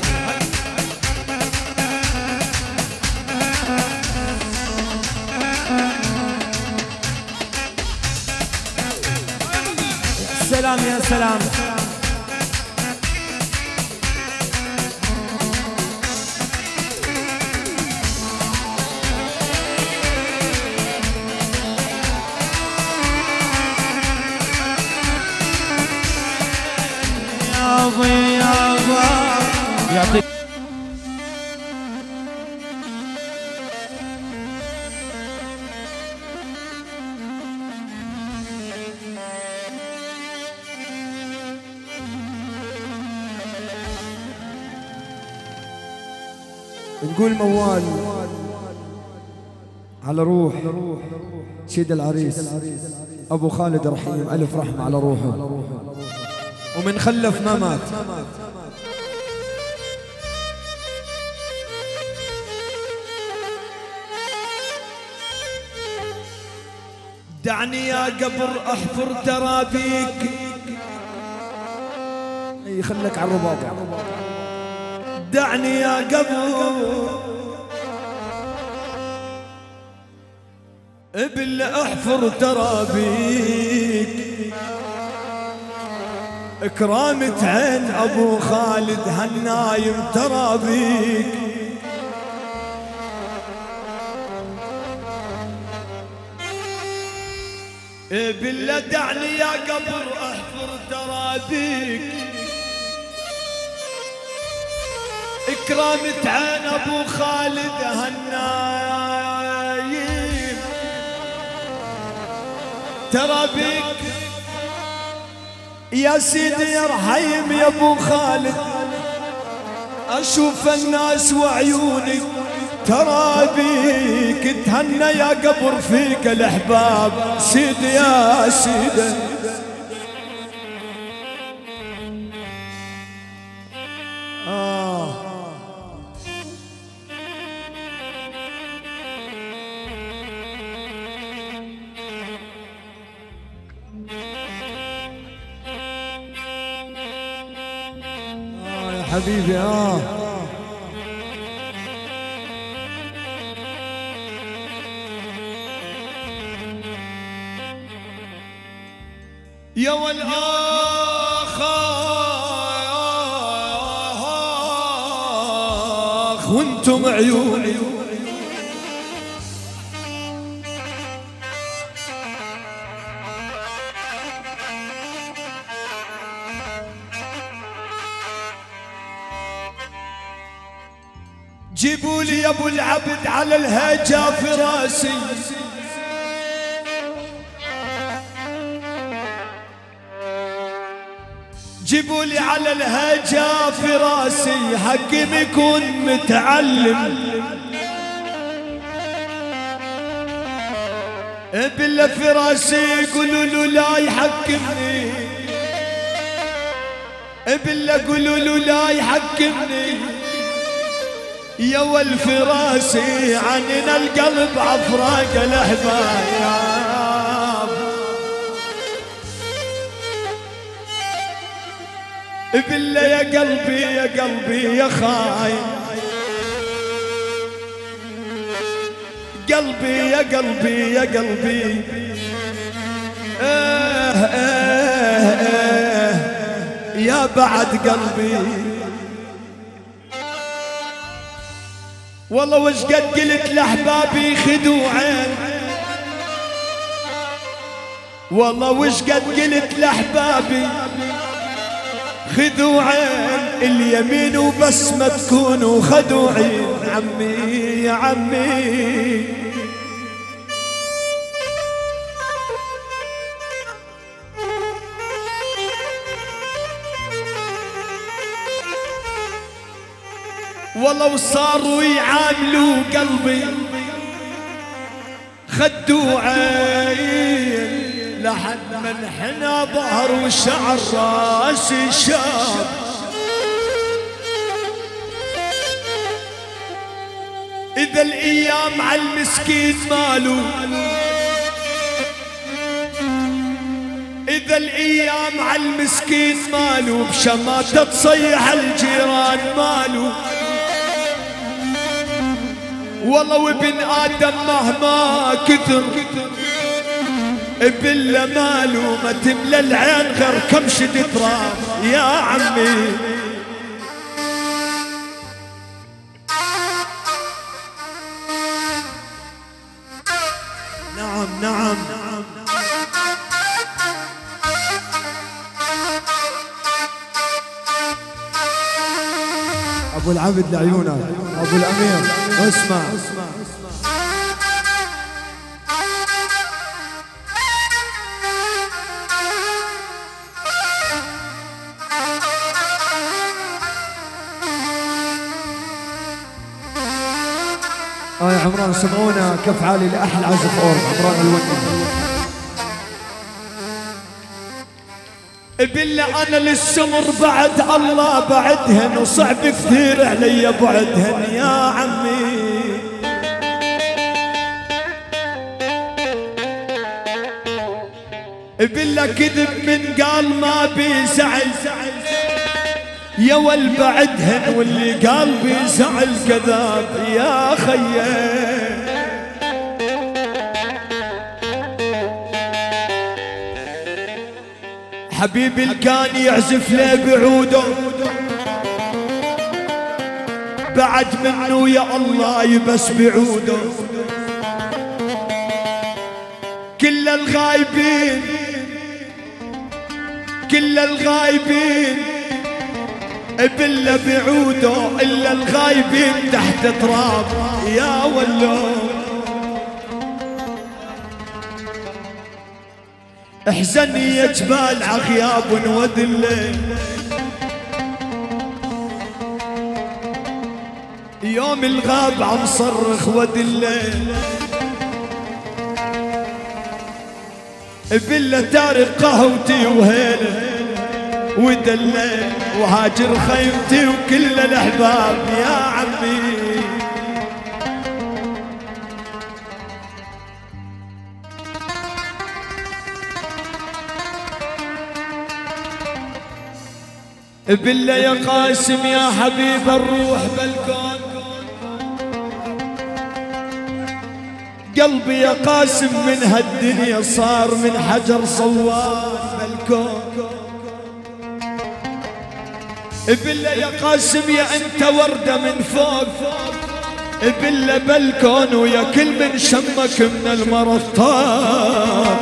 سلام يا سلام. يعطيك نقول موال على روح سيد العريس ابو خالد رحيم الف رحمه على روحه ومن خلف ما مات. دعني يا قبر احفر ترابيك. اي خلك على الرباط. دعني يا قبر ابل احفر ترابيك. كرامة عين ابو خالد هالنايم ترى بيك. بالله دعني يا قبر احفر ترى بيك. كرامة عين ابو خالد هالنايم ترى بيك. يا سيدي يا رحيم يا ابو خالد اشوف الناس وعيوني ترى بيك. تهنى يا قبر فيك الاحباب سيدي يا سيدي. آه يا حبيبي اه يا والاخ وانتم عيوني جيبوا لي يا ابو العبد على الهجا في راسي. جيبوا لي على الهجا في راسي حكم يكون متعلم. بالله في راسي قولوا له لا يحكمني. بالله قولوا له لا يحكمني. يا والفراسي عننا القلب عفراق الاحباب. بالله يا قلبي يا قلبي يا خاين. قلبي يا قلبي يا قلبي آه آه آه يا بعد قلبي. والله وش قد قلت لاحبابي خدوعين. والله وش قد قلت لاحبابي خدوعين. اليمين وبس ما تكونوا خدوعين. عمي يا عمي والله وصاروا يعاملوا قلبي خدوعين. لحد ما انحنى ظهر وشعر راسي شاب. إذا الأيام على المسكين مالو. إذا الأيام على المسكين مالو. بشماتة تصيح الجيران مالو. والله وابن آدم مهما كثر بالله ماله ما تملى العين غير كمشة تراب يا عمي. نعم نعم نعم ابو العبد لعيونك ابو الامير اسمع. اه يا عمران سمعونا كف عالي لاحلى عزف اورج عمران الوني. بالله انا للسمر بعد الله بعدهن وصعب كثير علي بعدهن يا عمي. بالله كذب من قال ما بيزعل يا ول بعدهن واللي قال بيزعل كذاب يا خيي. حبيبي اللي كان يعزف لي بعوده بعد منه يا الله يبس بعوده. كل الغايبين كل الغايبين إلا بعوده إلا الغايبين تحت تراب يا ولو. احزني يا جبال عغياب ود الليل يوم الغاب عم صرخ ود الليل. بلا تارك قهوتي وهيله ود الليل وهاجر خيمتي وكل الاحباب يا عمي. بالله يا قاسم يا حبيب الروح بالكون قلبي يا قاسم من هالدنيا صار من حجر صوار بالكون. بالله يا قاسم يا انت وردة من فوق بالله بالكون ويا كل من شمك من المرض طار.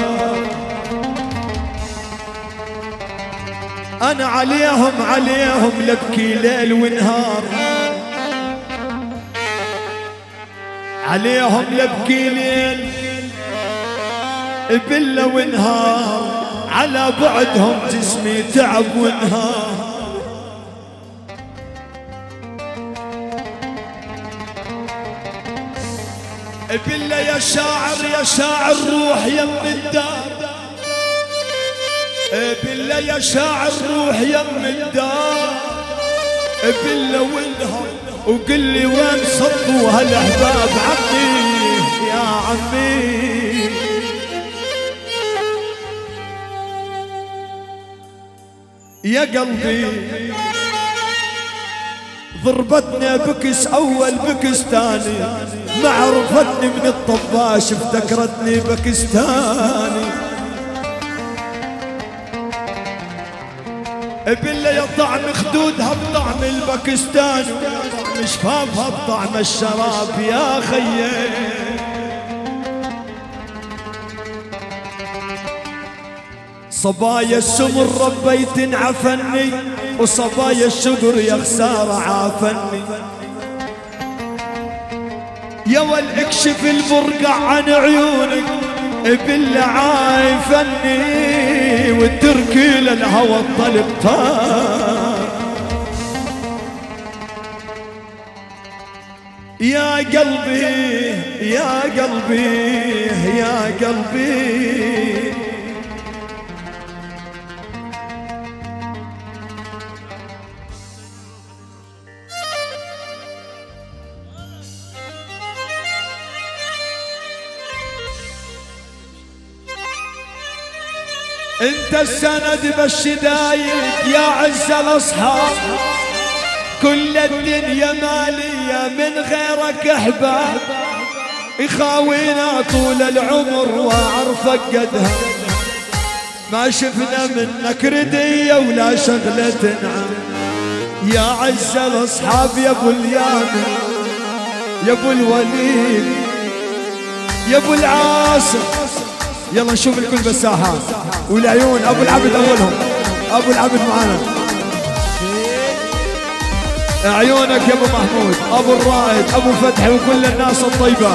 أنا عليهم عليهم لبكي ليل ونهار عليهم لبكي ليل بالله ونهار على بعدهم جسمي تعب ونهار. بالله يا شاعر يا شاعر روح يم الدار بالله يا شاعر روح يم الدار بالله وانهم وقل لي وين صدوا هالاحباب عمي يا عمي. يا قلبي ضربتنا بكس اول بكس ثاني ما عرفتني من الطباش افتكرتني باكستاني. بالله يا طعم خدودها بطعم الباكستاني وطعم شفافها بطعم الشراب يا خيي. صبايا السمر ربيت عفني وصبايا الشقر يا خسارة عافني. يا ول اكشف البرقع عن عيونك بالله عايفني والتركي للهوى الطلب طار. يا قلبي يا قلبي يا قلبي انت السند بالشدايد يا عز الاصحاب كل الدنيا مالية من غيرك احباب يخاوينا طول العمر واعرفك قدها ما شفنا منك ردية ولا شغلة نعم. يا عز الاصحاب يا ابو اليامن يا ابو الوليد يا ابو العاصم. يلا نشوف الكل بالساحات والعيون ابو العبد اولهم ابو العبد معانا. عيونك يا ابو محمود ابو الرائد ابو فتحي وكل الناس الطيبه.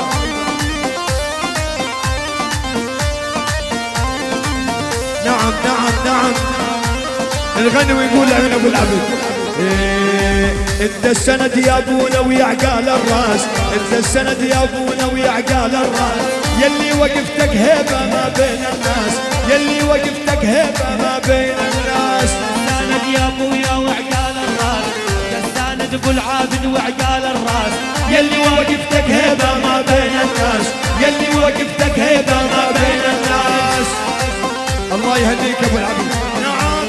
نعم نعم نعم الغني ويقول عيون ابو العبد. إيه انت السند يا ابونا ويا عقال الراس انت السند يا ابونا ويا عقال الراس يلي وقفتك هيبه ما بين الناس يلي وقفتك هيبه ما بين الناس. السند يا ابويا وعقال الراس السند ابو العابد وعقال الراس يلي وقفتك هيبه ما بين الناس يلي وقفتك هيبه ما بين الناس. الله يهديك ابو العبد. نعم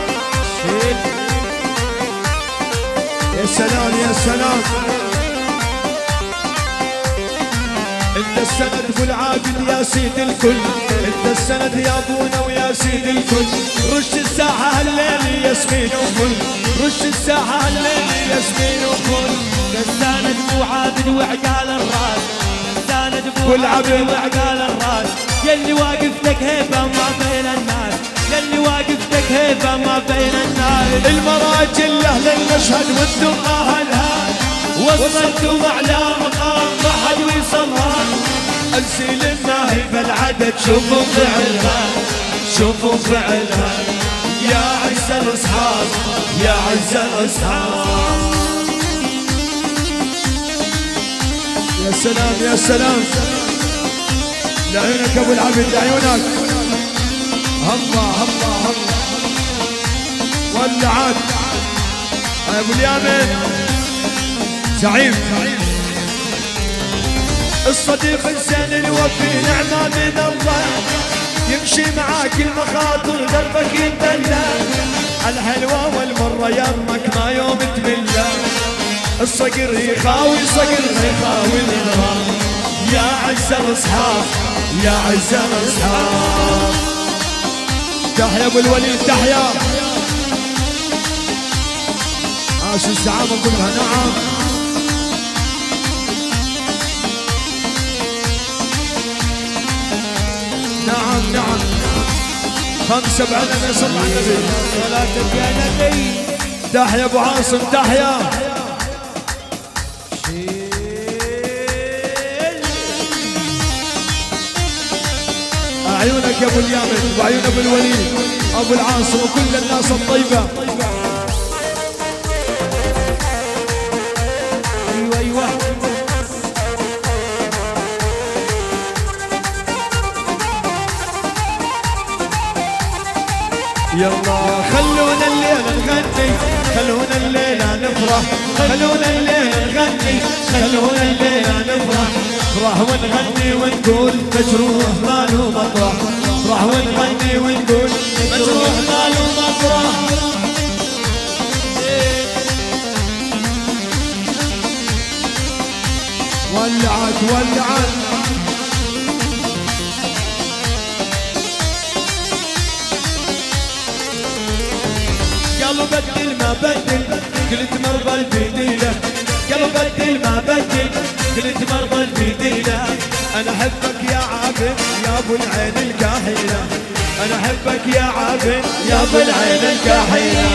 يا سلام يا سلام انت السند قول عابد يا سيد الكل، انت السند يا ابونا ويا سيد الكل. رش الساحة هالليل ياسمين وكل، رش الساحة هالليل ياسمين وكل. السند ابو عابد وعقال الراس، السند ابو عابد وعقال الراس. يلي واقف لك هيبة ما بين الناس، يلي واقف لك هيبة ما بين الناس. المراجل لاهل المشهد وانتم اهلها، وصلتم اعلى مقام ما حد وصلها. السيل ما هي بالعدد شوفوا فعلها، شوفوا فعلها. يا عز الاصحاب يا عز الاصحاب. يا سلام يا سلام لعيونك ابو العبد لعيونك. الله الله الله ولعت ابو اليمن زعيم. الصديق الزين الوفي نعمة من الله، يمشي معاك المخاطر دربك يدلى. الحلوة والمرة يمك ما يوم تملى، الصقر يخاوي صقر يخاوي الغرام. يا عز الاصحاب يا عز الاصحاب. تحيا ابو الوليد تحيا. عاش الزعامة كلها نعم. نعم نعم. خمسة بعد النبي صلى الله عليه وسلم. صلاتك يا نبي. تحيا ابو عاصم تحيا. عيونك يا ابو اليمن وعيون ابو الوليد ابو العاصم وكل الناس الطيبه. ايوه ايوه. يلا خلونا الليله نغني، خلونا الليله نفرح، خلونا الليله نغني، خلونا الليله نفرح. نفرح ونغني ونقول مجروح ماله مطرح، نفرح ونغني ونقول مجروح ماله مطرح. ولعت ولعت. قالوا بدل ما بدل قلت مرضى البديلة، قالوا بدل ما بدل قلت مرضى البديلة. أنا أحبك يا عابد يا أبو العين الكاحلة، أنا أحبك يا عابد يا أبو العين الكاحلة.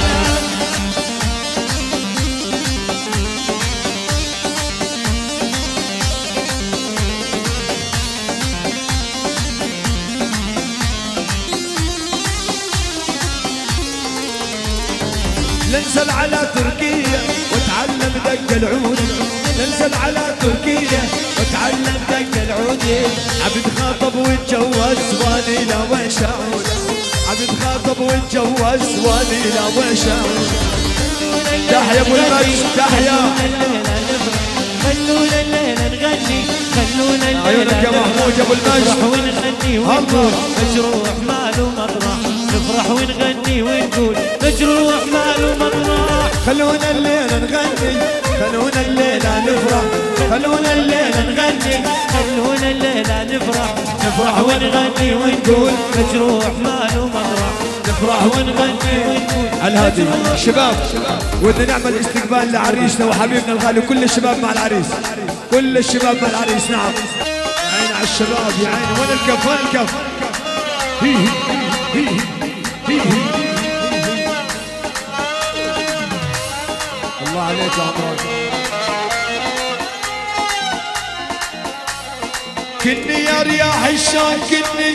ننزل على تركيا وتعلم دق العود، ننزل على تركيا وتعلم دق العود. عبد خاطب واتجوز واني لا وين شاود، عبد خاطب واتجوز واني لا وين شاود. تحيا ابو المجد تحيا. خلونا الليلة نغني، خلونا الليلة عيونك يا محمود يا ابو المجد. نفرح ونغني ونقول مجروح ماله مطرح، نفرح ونغني ونقول مجروح ماله مطرح. خلونا الليلة نغني، خلونا الليلة نفرح، خلونا الليلة نغني، خلونا الليلة نفرح، نفرح ونغني ونقول مجروح ماله مطرح، نفرح ونغني ونقول. على الهادي شباب ودنا نعمل استقبال لعريسنا وحبيبنا الغالي، كل الشباب مع العريس، كل الشباب مع العريس. نعم يا عيني على الشباب يا عيني. وين الكف وين الكف؟ هي هي هي هي. الله عليك يا عمران. كني يا رياح الشام كني،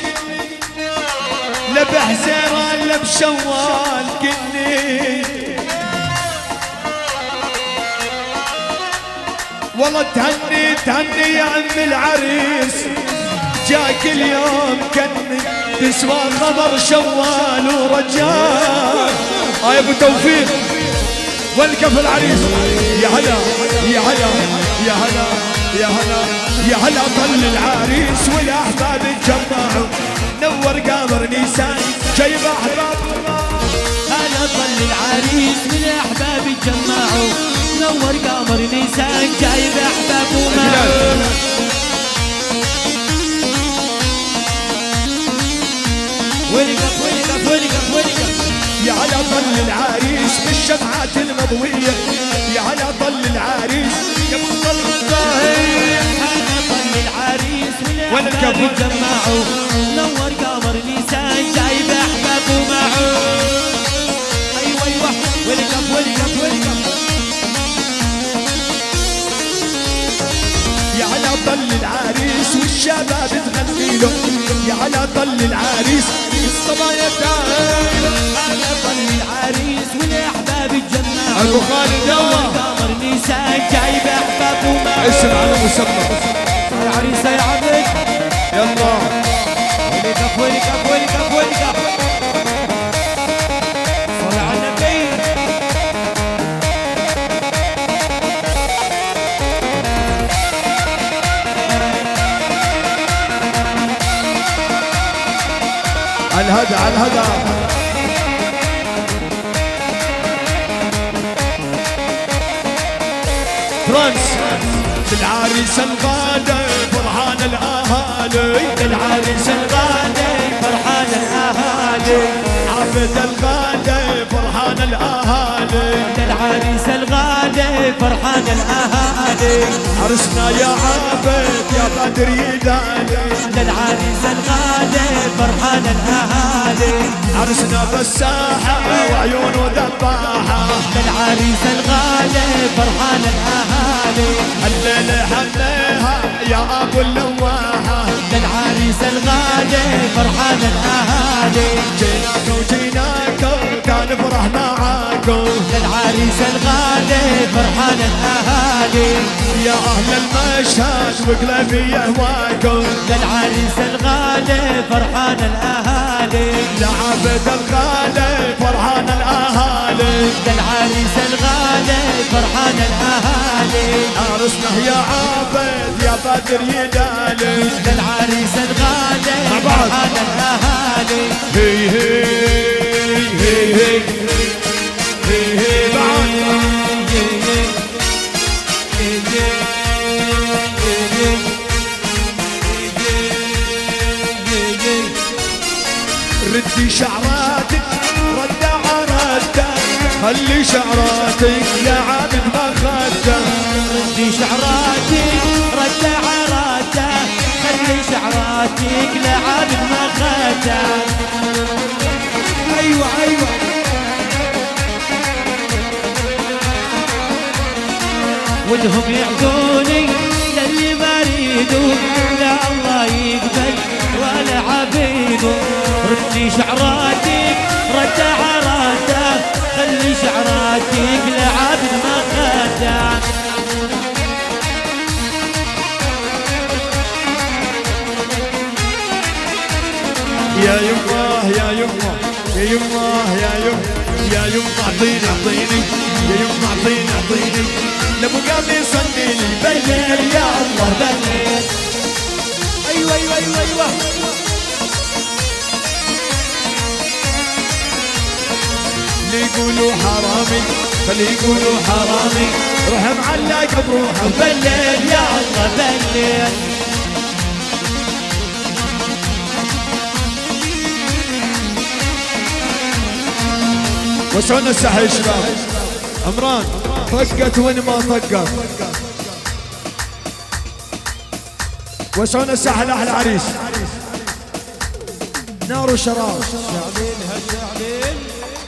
لبح زيران لب شوال كني، والله تهني تهني يا عم العريس، جاك اليوم كني تسوى خبر شوال ورجال. هاي ابو توفيق والكف العريس. يا هلا يا هلا يا هلا يا هلا يا هلا. طل العريس والاحباب اتجمعوا، نور قمر نيسان جايب احباب. هلا طل العريس والاحباب اتجمعوا، نور قمر نيسان جايب احباب ومعه. ولقف ولقف ولقف ولقف يا على طل العريس بالشمعات المضوية، يا على طل العريس قبل طل الطاهية. على طل العريس وين والأحباب الكفر؟ يتجمعوا، نور قمر نيسان جايب أحبابه معه. أيوة أيوة ولقف ولقف ولقف يا على طل العريس والشباب تغني له، يا على طل العريس الصبايا تعالوا. على طل العريس والأحباب يتجمعوا، أبو خالد نور يلا قمر نيسان جايب أحبابه معه. اسم على مسمى العريس يا عبد يلا. ولقف ولقف ولقف ولقف صل على النبي. على الهدى على الهدى. فرانس بالعريس الغالي فرحان الاهالي، العريس الغالي فرحان الأهالي، عبد الغالي فرحان الاهالي. العريس الغالي فرحان الأهالي، عرسنا يا عابد يا بدر يدالي، للعريس الغالي فرحان الأهالي، عرسنا بالساحة وعيونه ذباحة. للعريس الغالي فرحان الأهالي، الليلة حنيها يا ابو اللواحة، للعريس الغالي فرحان الأهالي، جيناك وجيناك تنفرح معاكم. للعريس الغالي فرحان الأهالي، يا اهل المشهد وقلبي يهواكم. للعريس الغالي فرحان الأهالي، لعبد الغالي فرحان الاهالي، للعريس الغالي فرحان الأهالي، عرسنا يا عابد يا بدر يدالي. للعريس الغالي مع بعض. فرحان الأهالي، هي هي هي هي هي هي بعد. ردي شعراتك رد عراتك، خلي شعراتك لعابد ما خدته. ردي شعراتك رد عراتك، خلي شعراتك لعابد ما خاتك. ايوه ايوه ودهم يعدوني للي ما ريدوا، لا الله يقبل ولا عبيده. ردي شعراتك رد عراتك، خلي شعراتك لعابد ما خاتك. يا يمه يا يمه يا يمه يا يمه يا يمه اعطيني اعطيني يا يمه اعطيني اعطيني لابو قامي صلي لي بالليل يا الله بالليل. ايوه ايوه ايوه ايوه اللي يقولوا حرامي خلي يقولوا حرامي، روح معلق بروحه بالليل يا الله بالليل. وسعونا الساحه يا شباب. عمران طقت وين ما طقت. وسعونا الساحه لاحلى عريس. نار وشراب. شعلين هالشعلين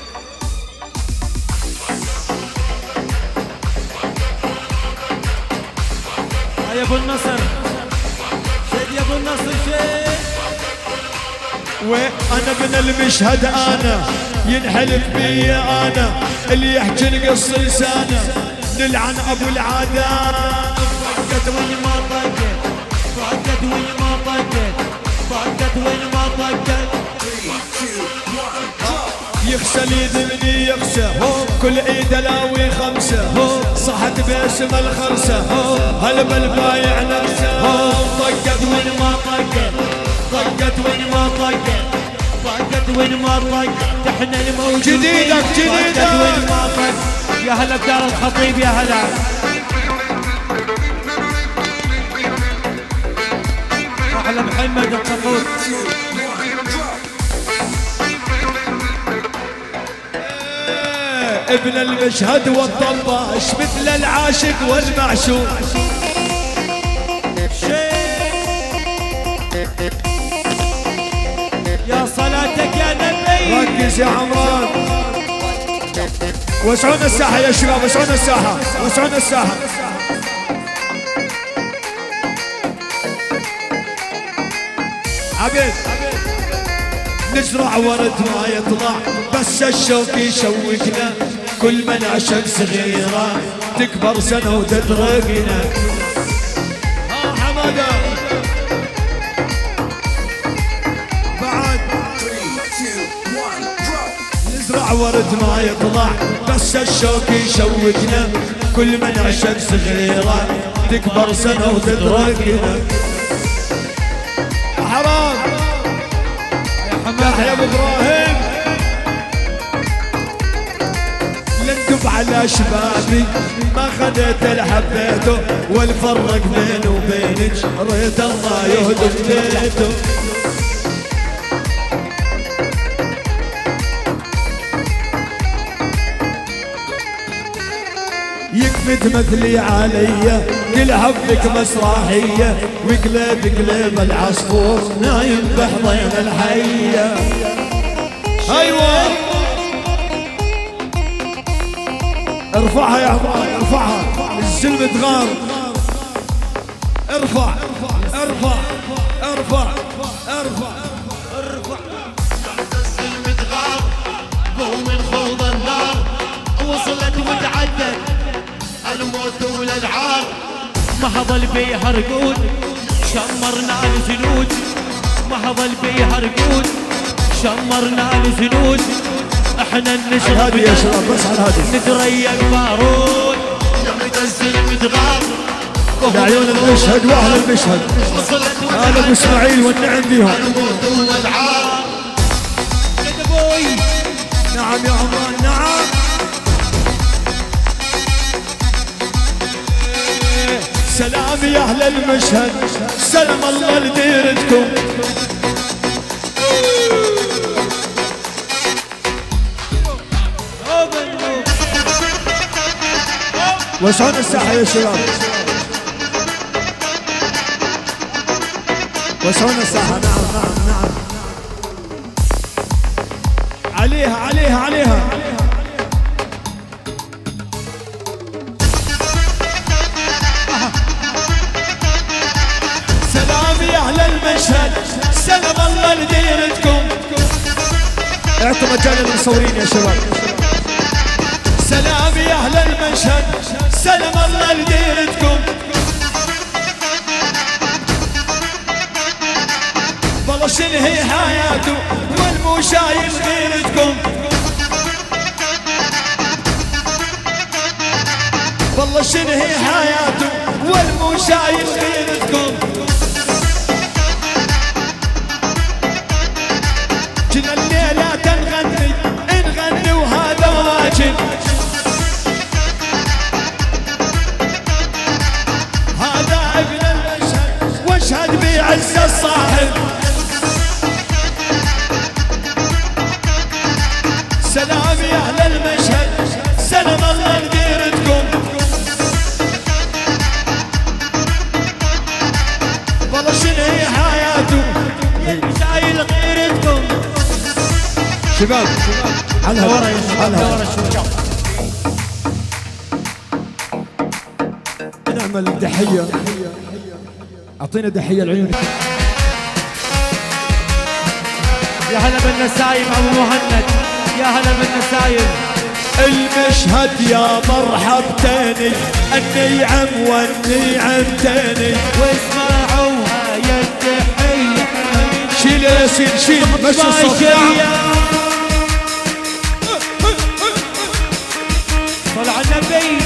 يا ابو النصر، شد يا ابو النصر شد. وانا من المشهد انا ينحلف بي انا، اللي يحكي نقص لسانه نلعن ابو العادات. طقت وين ما طقت، طقت وين ما طقت، طقت وين ما طقت. يغسل يذبني يغسى كل عيد الاوي خمسه، صحت باسم الخرسه هل بالبايع نفسه. طقت وين ما طقت، طقت وين ما طقت، طقت وين ما طقت. احنا الموجودين جديدك جديدك. طقت وين ما طقت. يا هلا بدار الخطيب يا هلا. احلى محمد الطفول. ابن المشهد والطباش مثل العاشق والمعشوق. يا صلاتك يا نبي. ركز يا عمران. وسعونا الساحة يا شباب، وسعونا الساحة، وسعونا الساحة. عبيد نزرع ورد ما يطلع بس الشوك يشوقنا، كل من عشق صغيرة تكبر سنة وتترقنا. ها حمادة بعد نزرع ورد ما يطلع بس الشوك يشوقنا، كل من عشق صغيرة تكبر سنة وتترقنا. حرام يا ابو ابراهيم لندب على شبابي ما خديت الحبيته والفرق بيني وبينك ريت الله يهدم بيته. يكفي تمثلي عليا كل حبك مسرحية، وقلب قلب العصفور نايم بحضين الحية. ايوه ارفعها يا عمران ارفعها، الزلمة تغار. ارفع ارفع ارفع ارفع ارفع. الزلمة تغار هو من خوض النار، وصلت وتعدت الموت والالعاب، ما ظل بيها رقود شمرنا الجنود، ما ظل بيها رقود شمرنا الجنود. احنا نشرب يا شباب بس على هذه نتريق بارود. يوم الزلمة تغار عيون المشهد واهل المشهد، انا ابو اسماعيل والنعم بيهم. الموت والالعاب يا ابوي. نعم يا عمران نعم. سلام يا اهل المشهد، سلام الله لديرتكم. وسعونا الساحة يا شباب، وسعونا الساحة. نعم نعم نعم. عليها عليها عليها. سلام يا اهل المشهد، سلام الله لديرتكم. اعطوا مجال للمصورين يا شباب. سلام يا اهل المشهد، سلام الله لديرتكم. والله شنهي حياته والمو شايل غيرتكم. والله شنهي حياته والمو شايل غيرتكم. جنا الليلة تنغني نغني وهذا واجب. هذا ابن المشهد واشهد بعز الصاحب. سلام يا اهل المشهد، سلام الله لديرتكم. والله شنهي حياته شايل غيرتكم. شباب على ورا على ورا شوي. نعمل دحية، اعطينا دحية العيون. يا هلا بالنسايم ابو مهند، يا هلا بالنسايم. المشهد يا مرحبتيني، النعم والنعمتيني. واسمعوها يا التحية. شيل يا ياسين شيل مش الصوت. صل على النبي.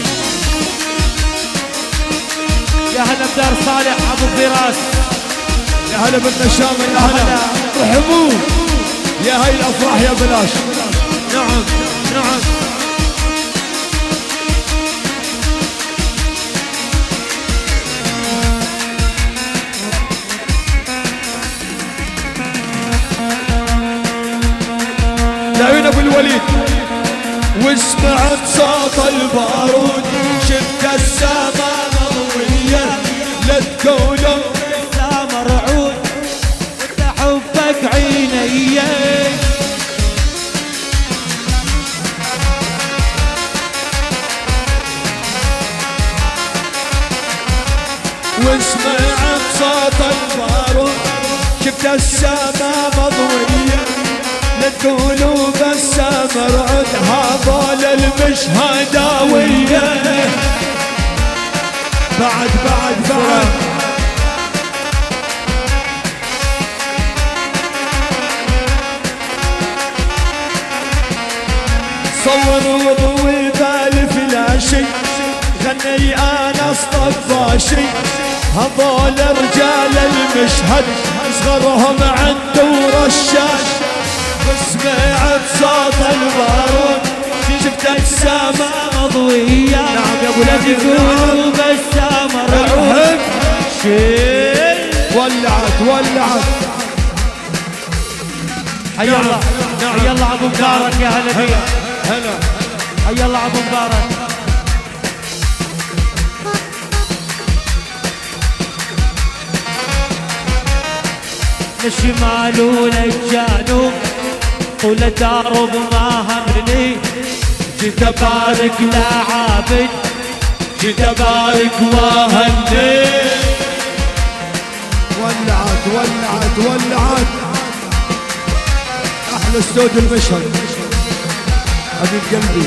يا هلا بدار صالح ابو فراس، يا هلا بالنشامة، يا هلا رحبوه. يا هاي الافراح يا بلاش. نعم نعم. لعيون ابو الوليد وسمعت صوت البارود شفت السما مضوية لا تقولوا لسه مرعود وانت حبك عيني وسمعت صوت البارود شفت السما مضوية لا تقولوا بس مرعود هذول المشهداوية بعد بعد بعد صور وضوي بالفلاشي غني انا اصطفاشي هذول رجال المشهد اصغرهم عند ورشاش وسمعت صوت البارود شفت السما مضوية نعم يا ابو العبد تقولوا بس مرعود شيل ولعت ولعت حي الله حي الله ابو مبارك يا هلا فيك هلا حي الله ابو مبارك الشمال والجنوب طول الدرب ما همني جيت ابارك لعابد جيت ابارك واهني ولعت ولعت ولعت احلى استود المشهد حبيب قلبي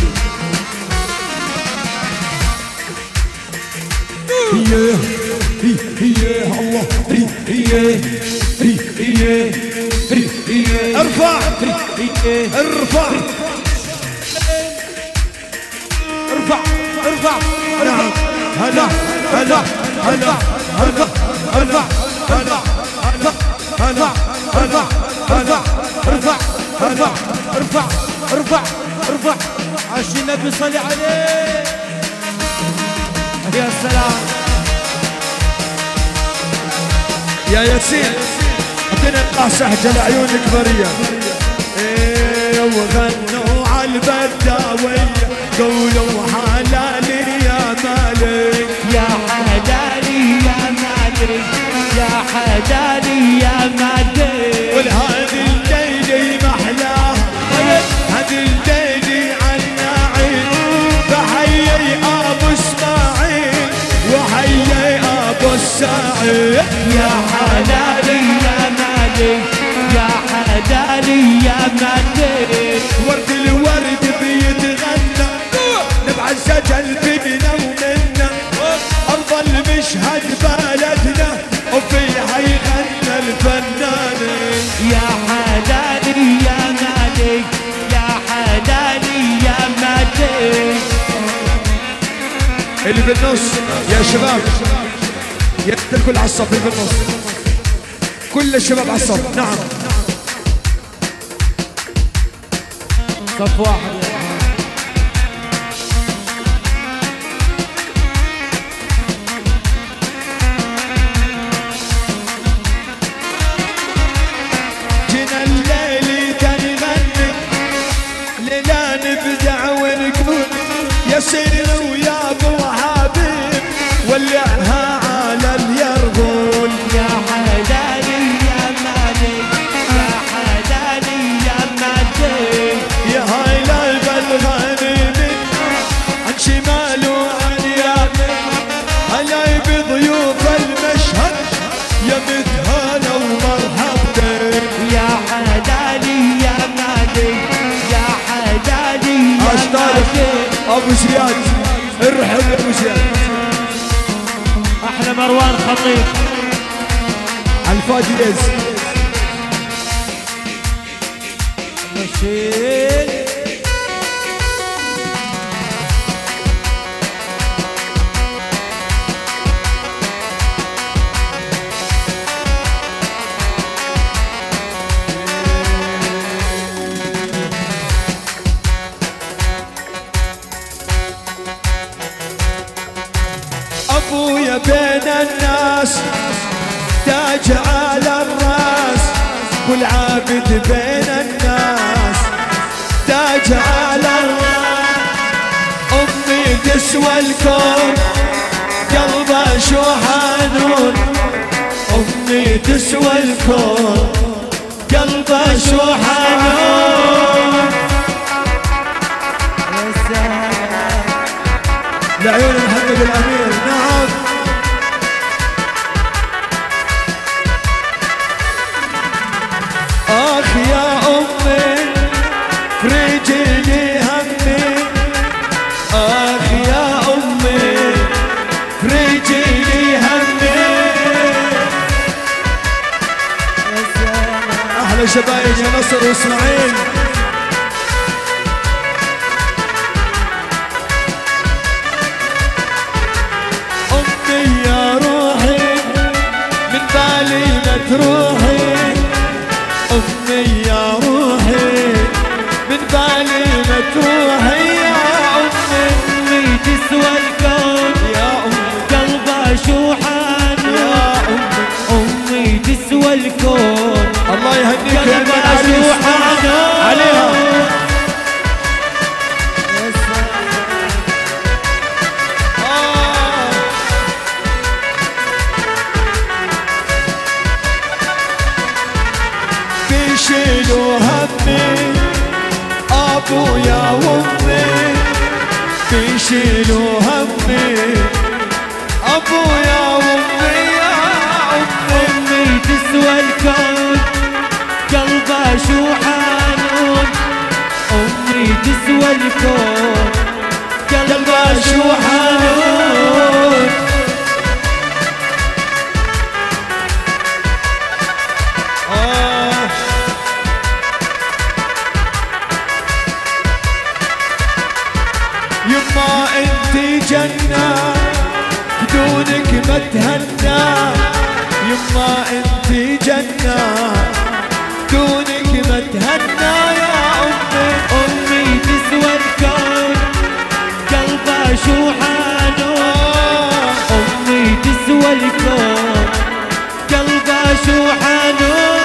هي هي هي الله هي هي هي هي هي ارفع ارفع ارفع ارفع نعم هلا هلا هلا ارفع ارفع ارفع ارفع ارفع ارفع ارفع ارفع ارفع ارفع ارفع ارفع عش النبي صلي عليه يا سلام يا ياسين اعطينا نقع سحجة لعيونك برية ايه وغنوا على البداوية قولوا حلالي يا مالك يا حلالي يا مالك يا حلالي يا مالك والهذه الليلة محلاها هذه الليلة عالناعين فحيي ابو اسماعيل وحيي ابو الساعد يا حلالي يا مالك يا حلالي يا مالك ورد الورد بيتغنى نبع الزجل بينا ومنا افضل مشهد بلدنا وفيها يغنى الفنان يا حلالي يا مالك يا حلالي يا مالك اللي بالنص يا شباب يا الكل على الصف اللي بالنص كل الشباب على الصف نعم صف واحد جينا الليل تنغني ليلا نبدع ونقول يا سيدنا ويا ابو حبيب ولعها على اليرغول يا حلالي يا مالك يا حلالي يا مالك يا هاي الغنيمين عن شمال وعن يمين هلاي بضيوف المشهد يا مذهانة ومرحبتين يا حلالي يا مالك يا حلالي يا اشطارك مالك ابو زياد ارحب يا ابو زياد احلى مروان خطيب الفاجئز مشيل ابويا بين الناس تاج على الراس كل عابد بين الناس تاج على الراس تسوى الكون قلبه شو حنون أمي تسوى الكون قلبه شو حنون لعيون محمد الأمير نعم آخ يا أمي فريجي لي همي آخ يا أمي فريجي لي همي أحلى شبايب يا نصر وإسماعيل أمي يا روحي من بالي لا تروحي أمي يا روحي من بالي ما تروحي يا أمي أمي تسوى الكون يا أمي قلبها شو حنون يا أمي أمي تسوى الكون الله يهنيك يا أمي قلبها شو حنون عليها آه. بيشيلوا همي أبويا وأمي بيشيلوا همي أبويا وأمي يا أمي أمي تسوى الكون قلبها شو حنون أمي تسوى الكون قلبها شو حنون آه. يما انتي جنة بدونك ما تهنى يما انتي جنة بدونك ما تهنى يا أمي أمي تسوى الكون قلبها شو حنون آه. أمي تسوى الكون قلبها شو حنون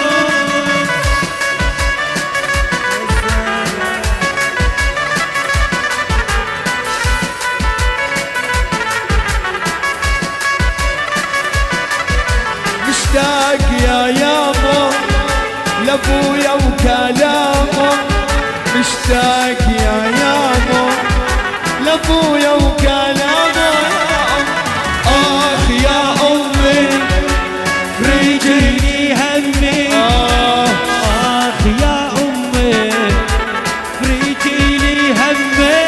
مشتاق يا يامو لابويا وكلامه مشتاق يا يامو لابويا وكلامه آخ يا أمي فريجيني همي آه. آخ يا أمي فريجيني همي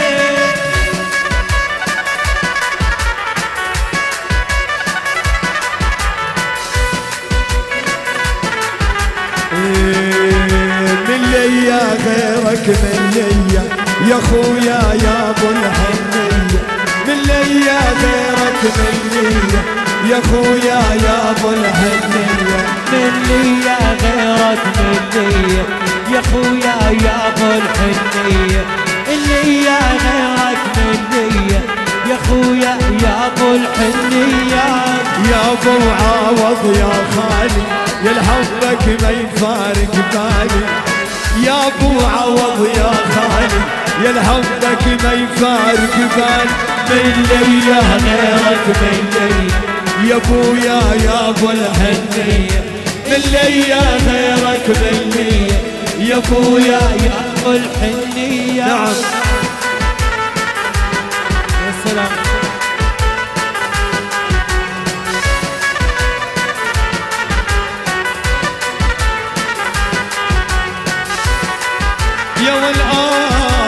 من ليا غيرك من ليا يا خويا يا ابو الحنية من ليا غيرك من ليا يا خويا يا ابو الحنية من ليا غيرك من ليا يا خويا يا ابو الحنية اللي يا غيرك من ليا يا خويا يا ابو الحنية يا ابو عوض يا خالي يا الحبك ما يفارق بالي يا ابو عوض يا خالي يا الحبك ما يفارق بالي من ليا غيرك من ليا يا ابويا يا ابو الحنية من ليا غيرك من ليا يا ابويا يا ابو الحنية نعم يا سلام يا والله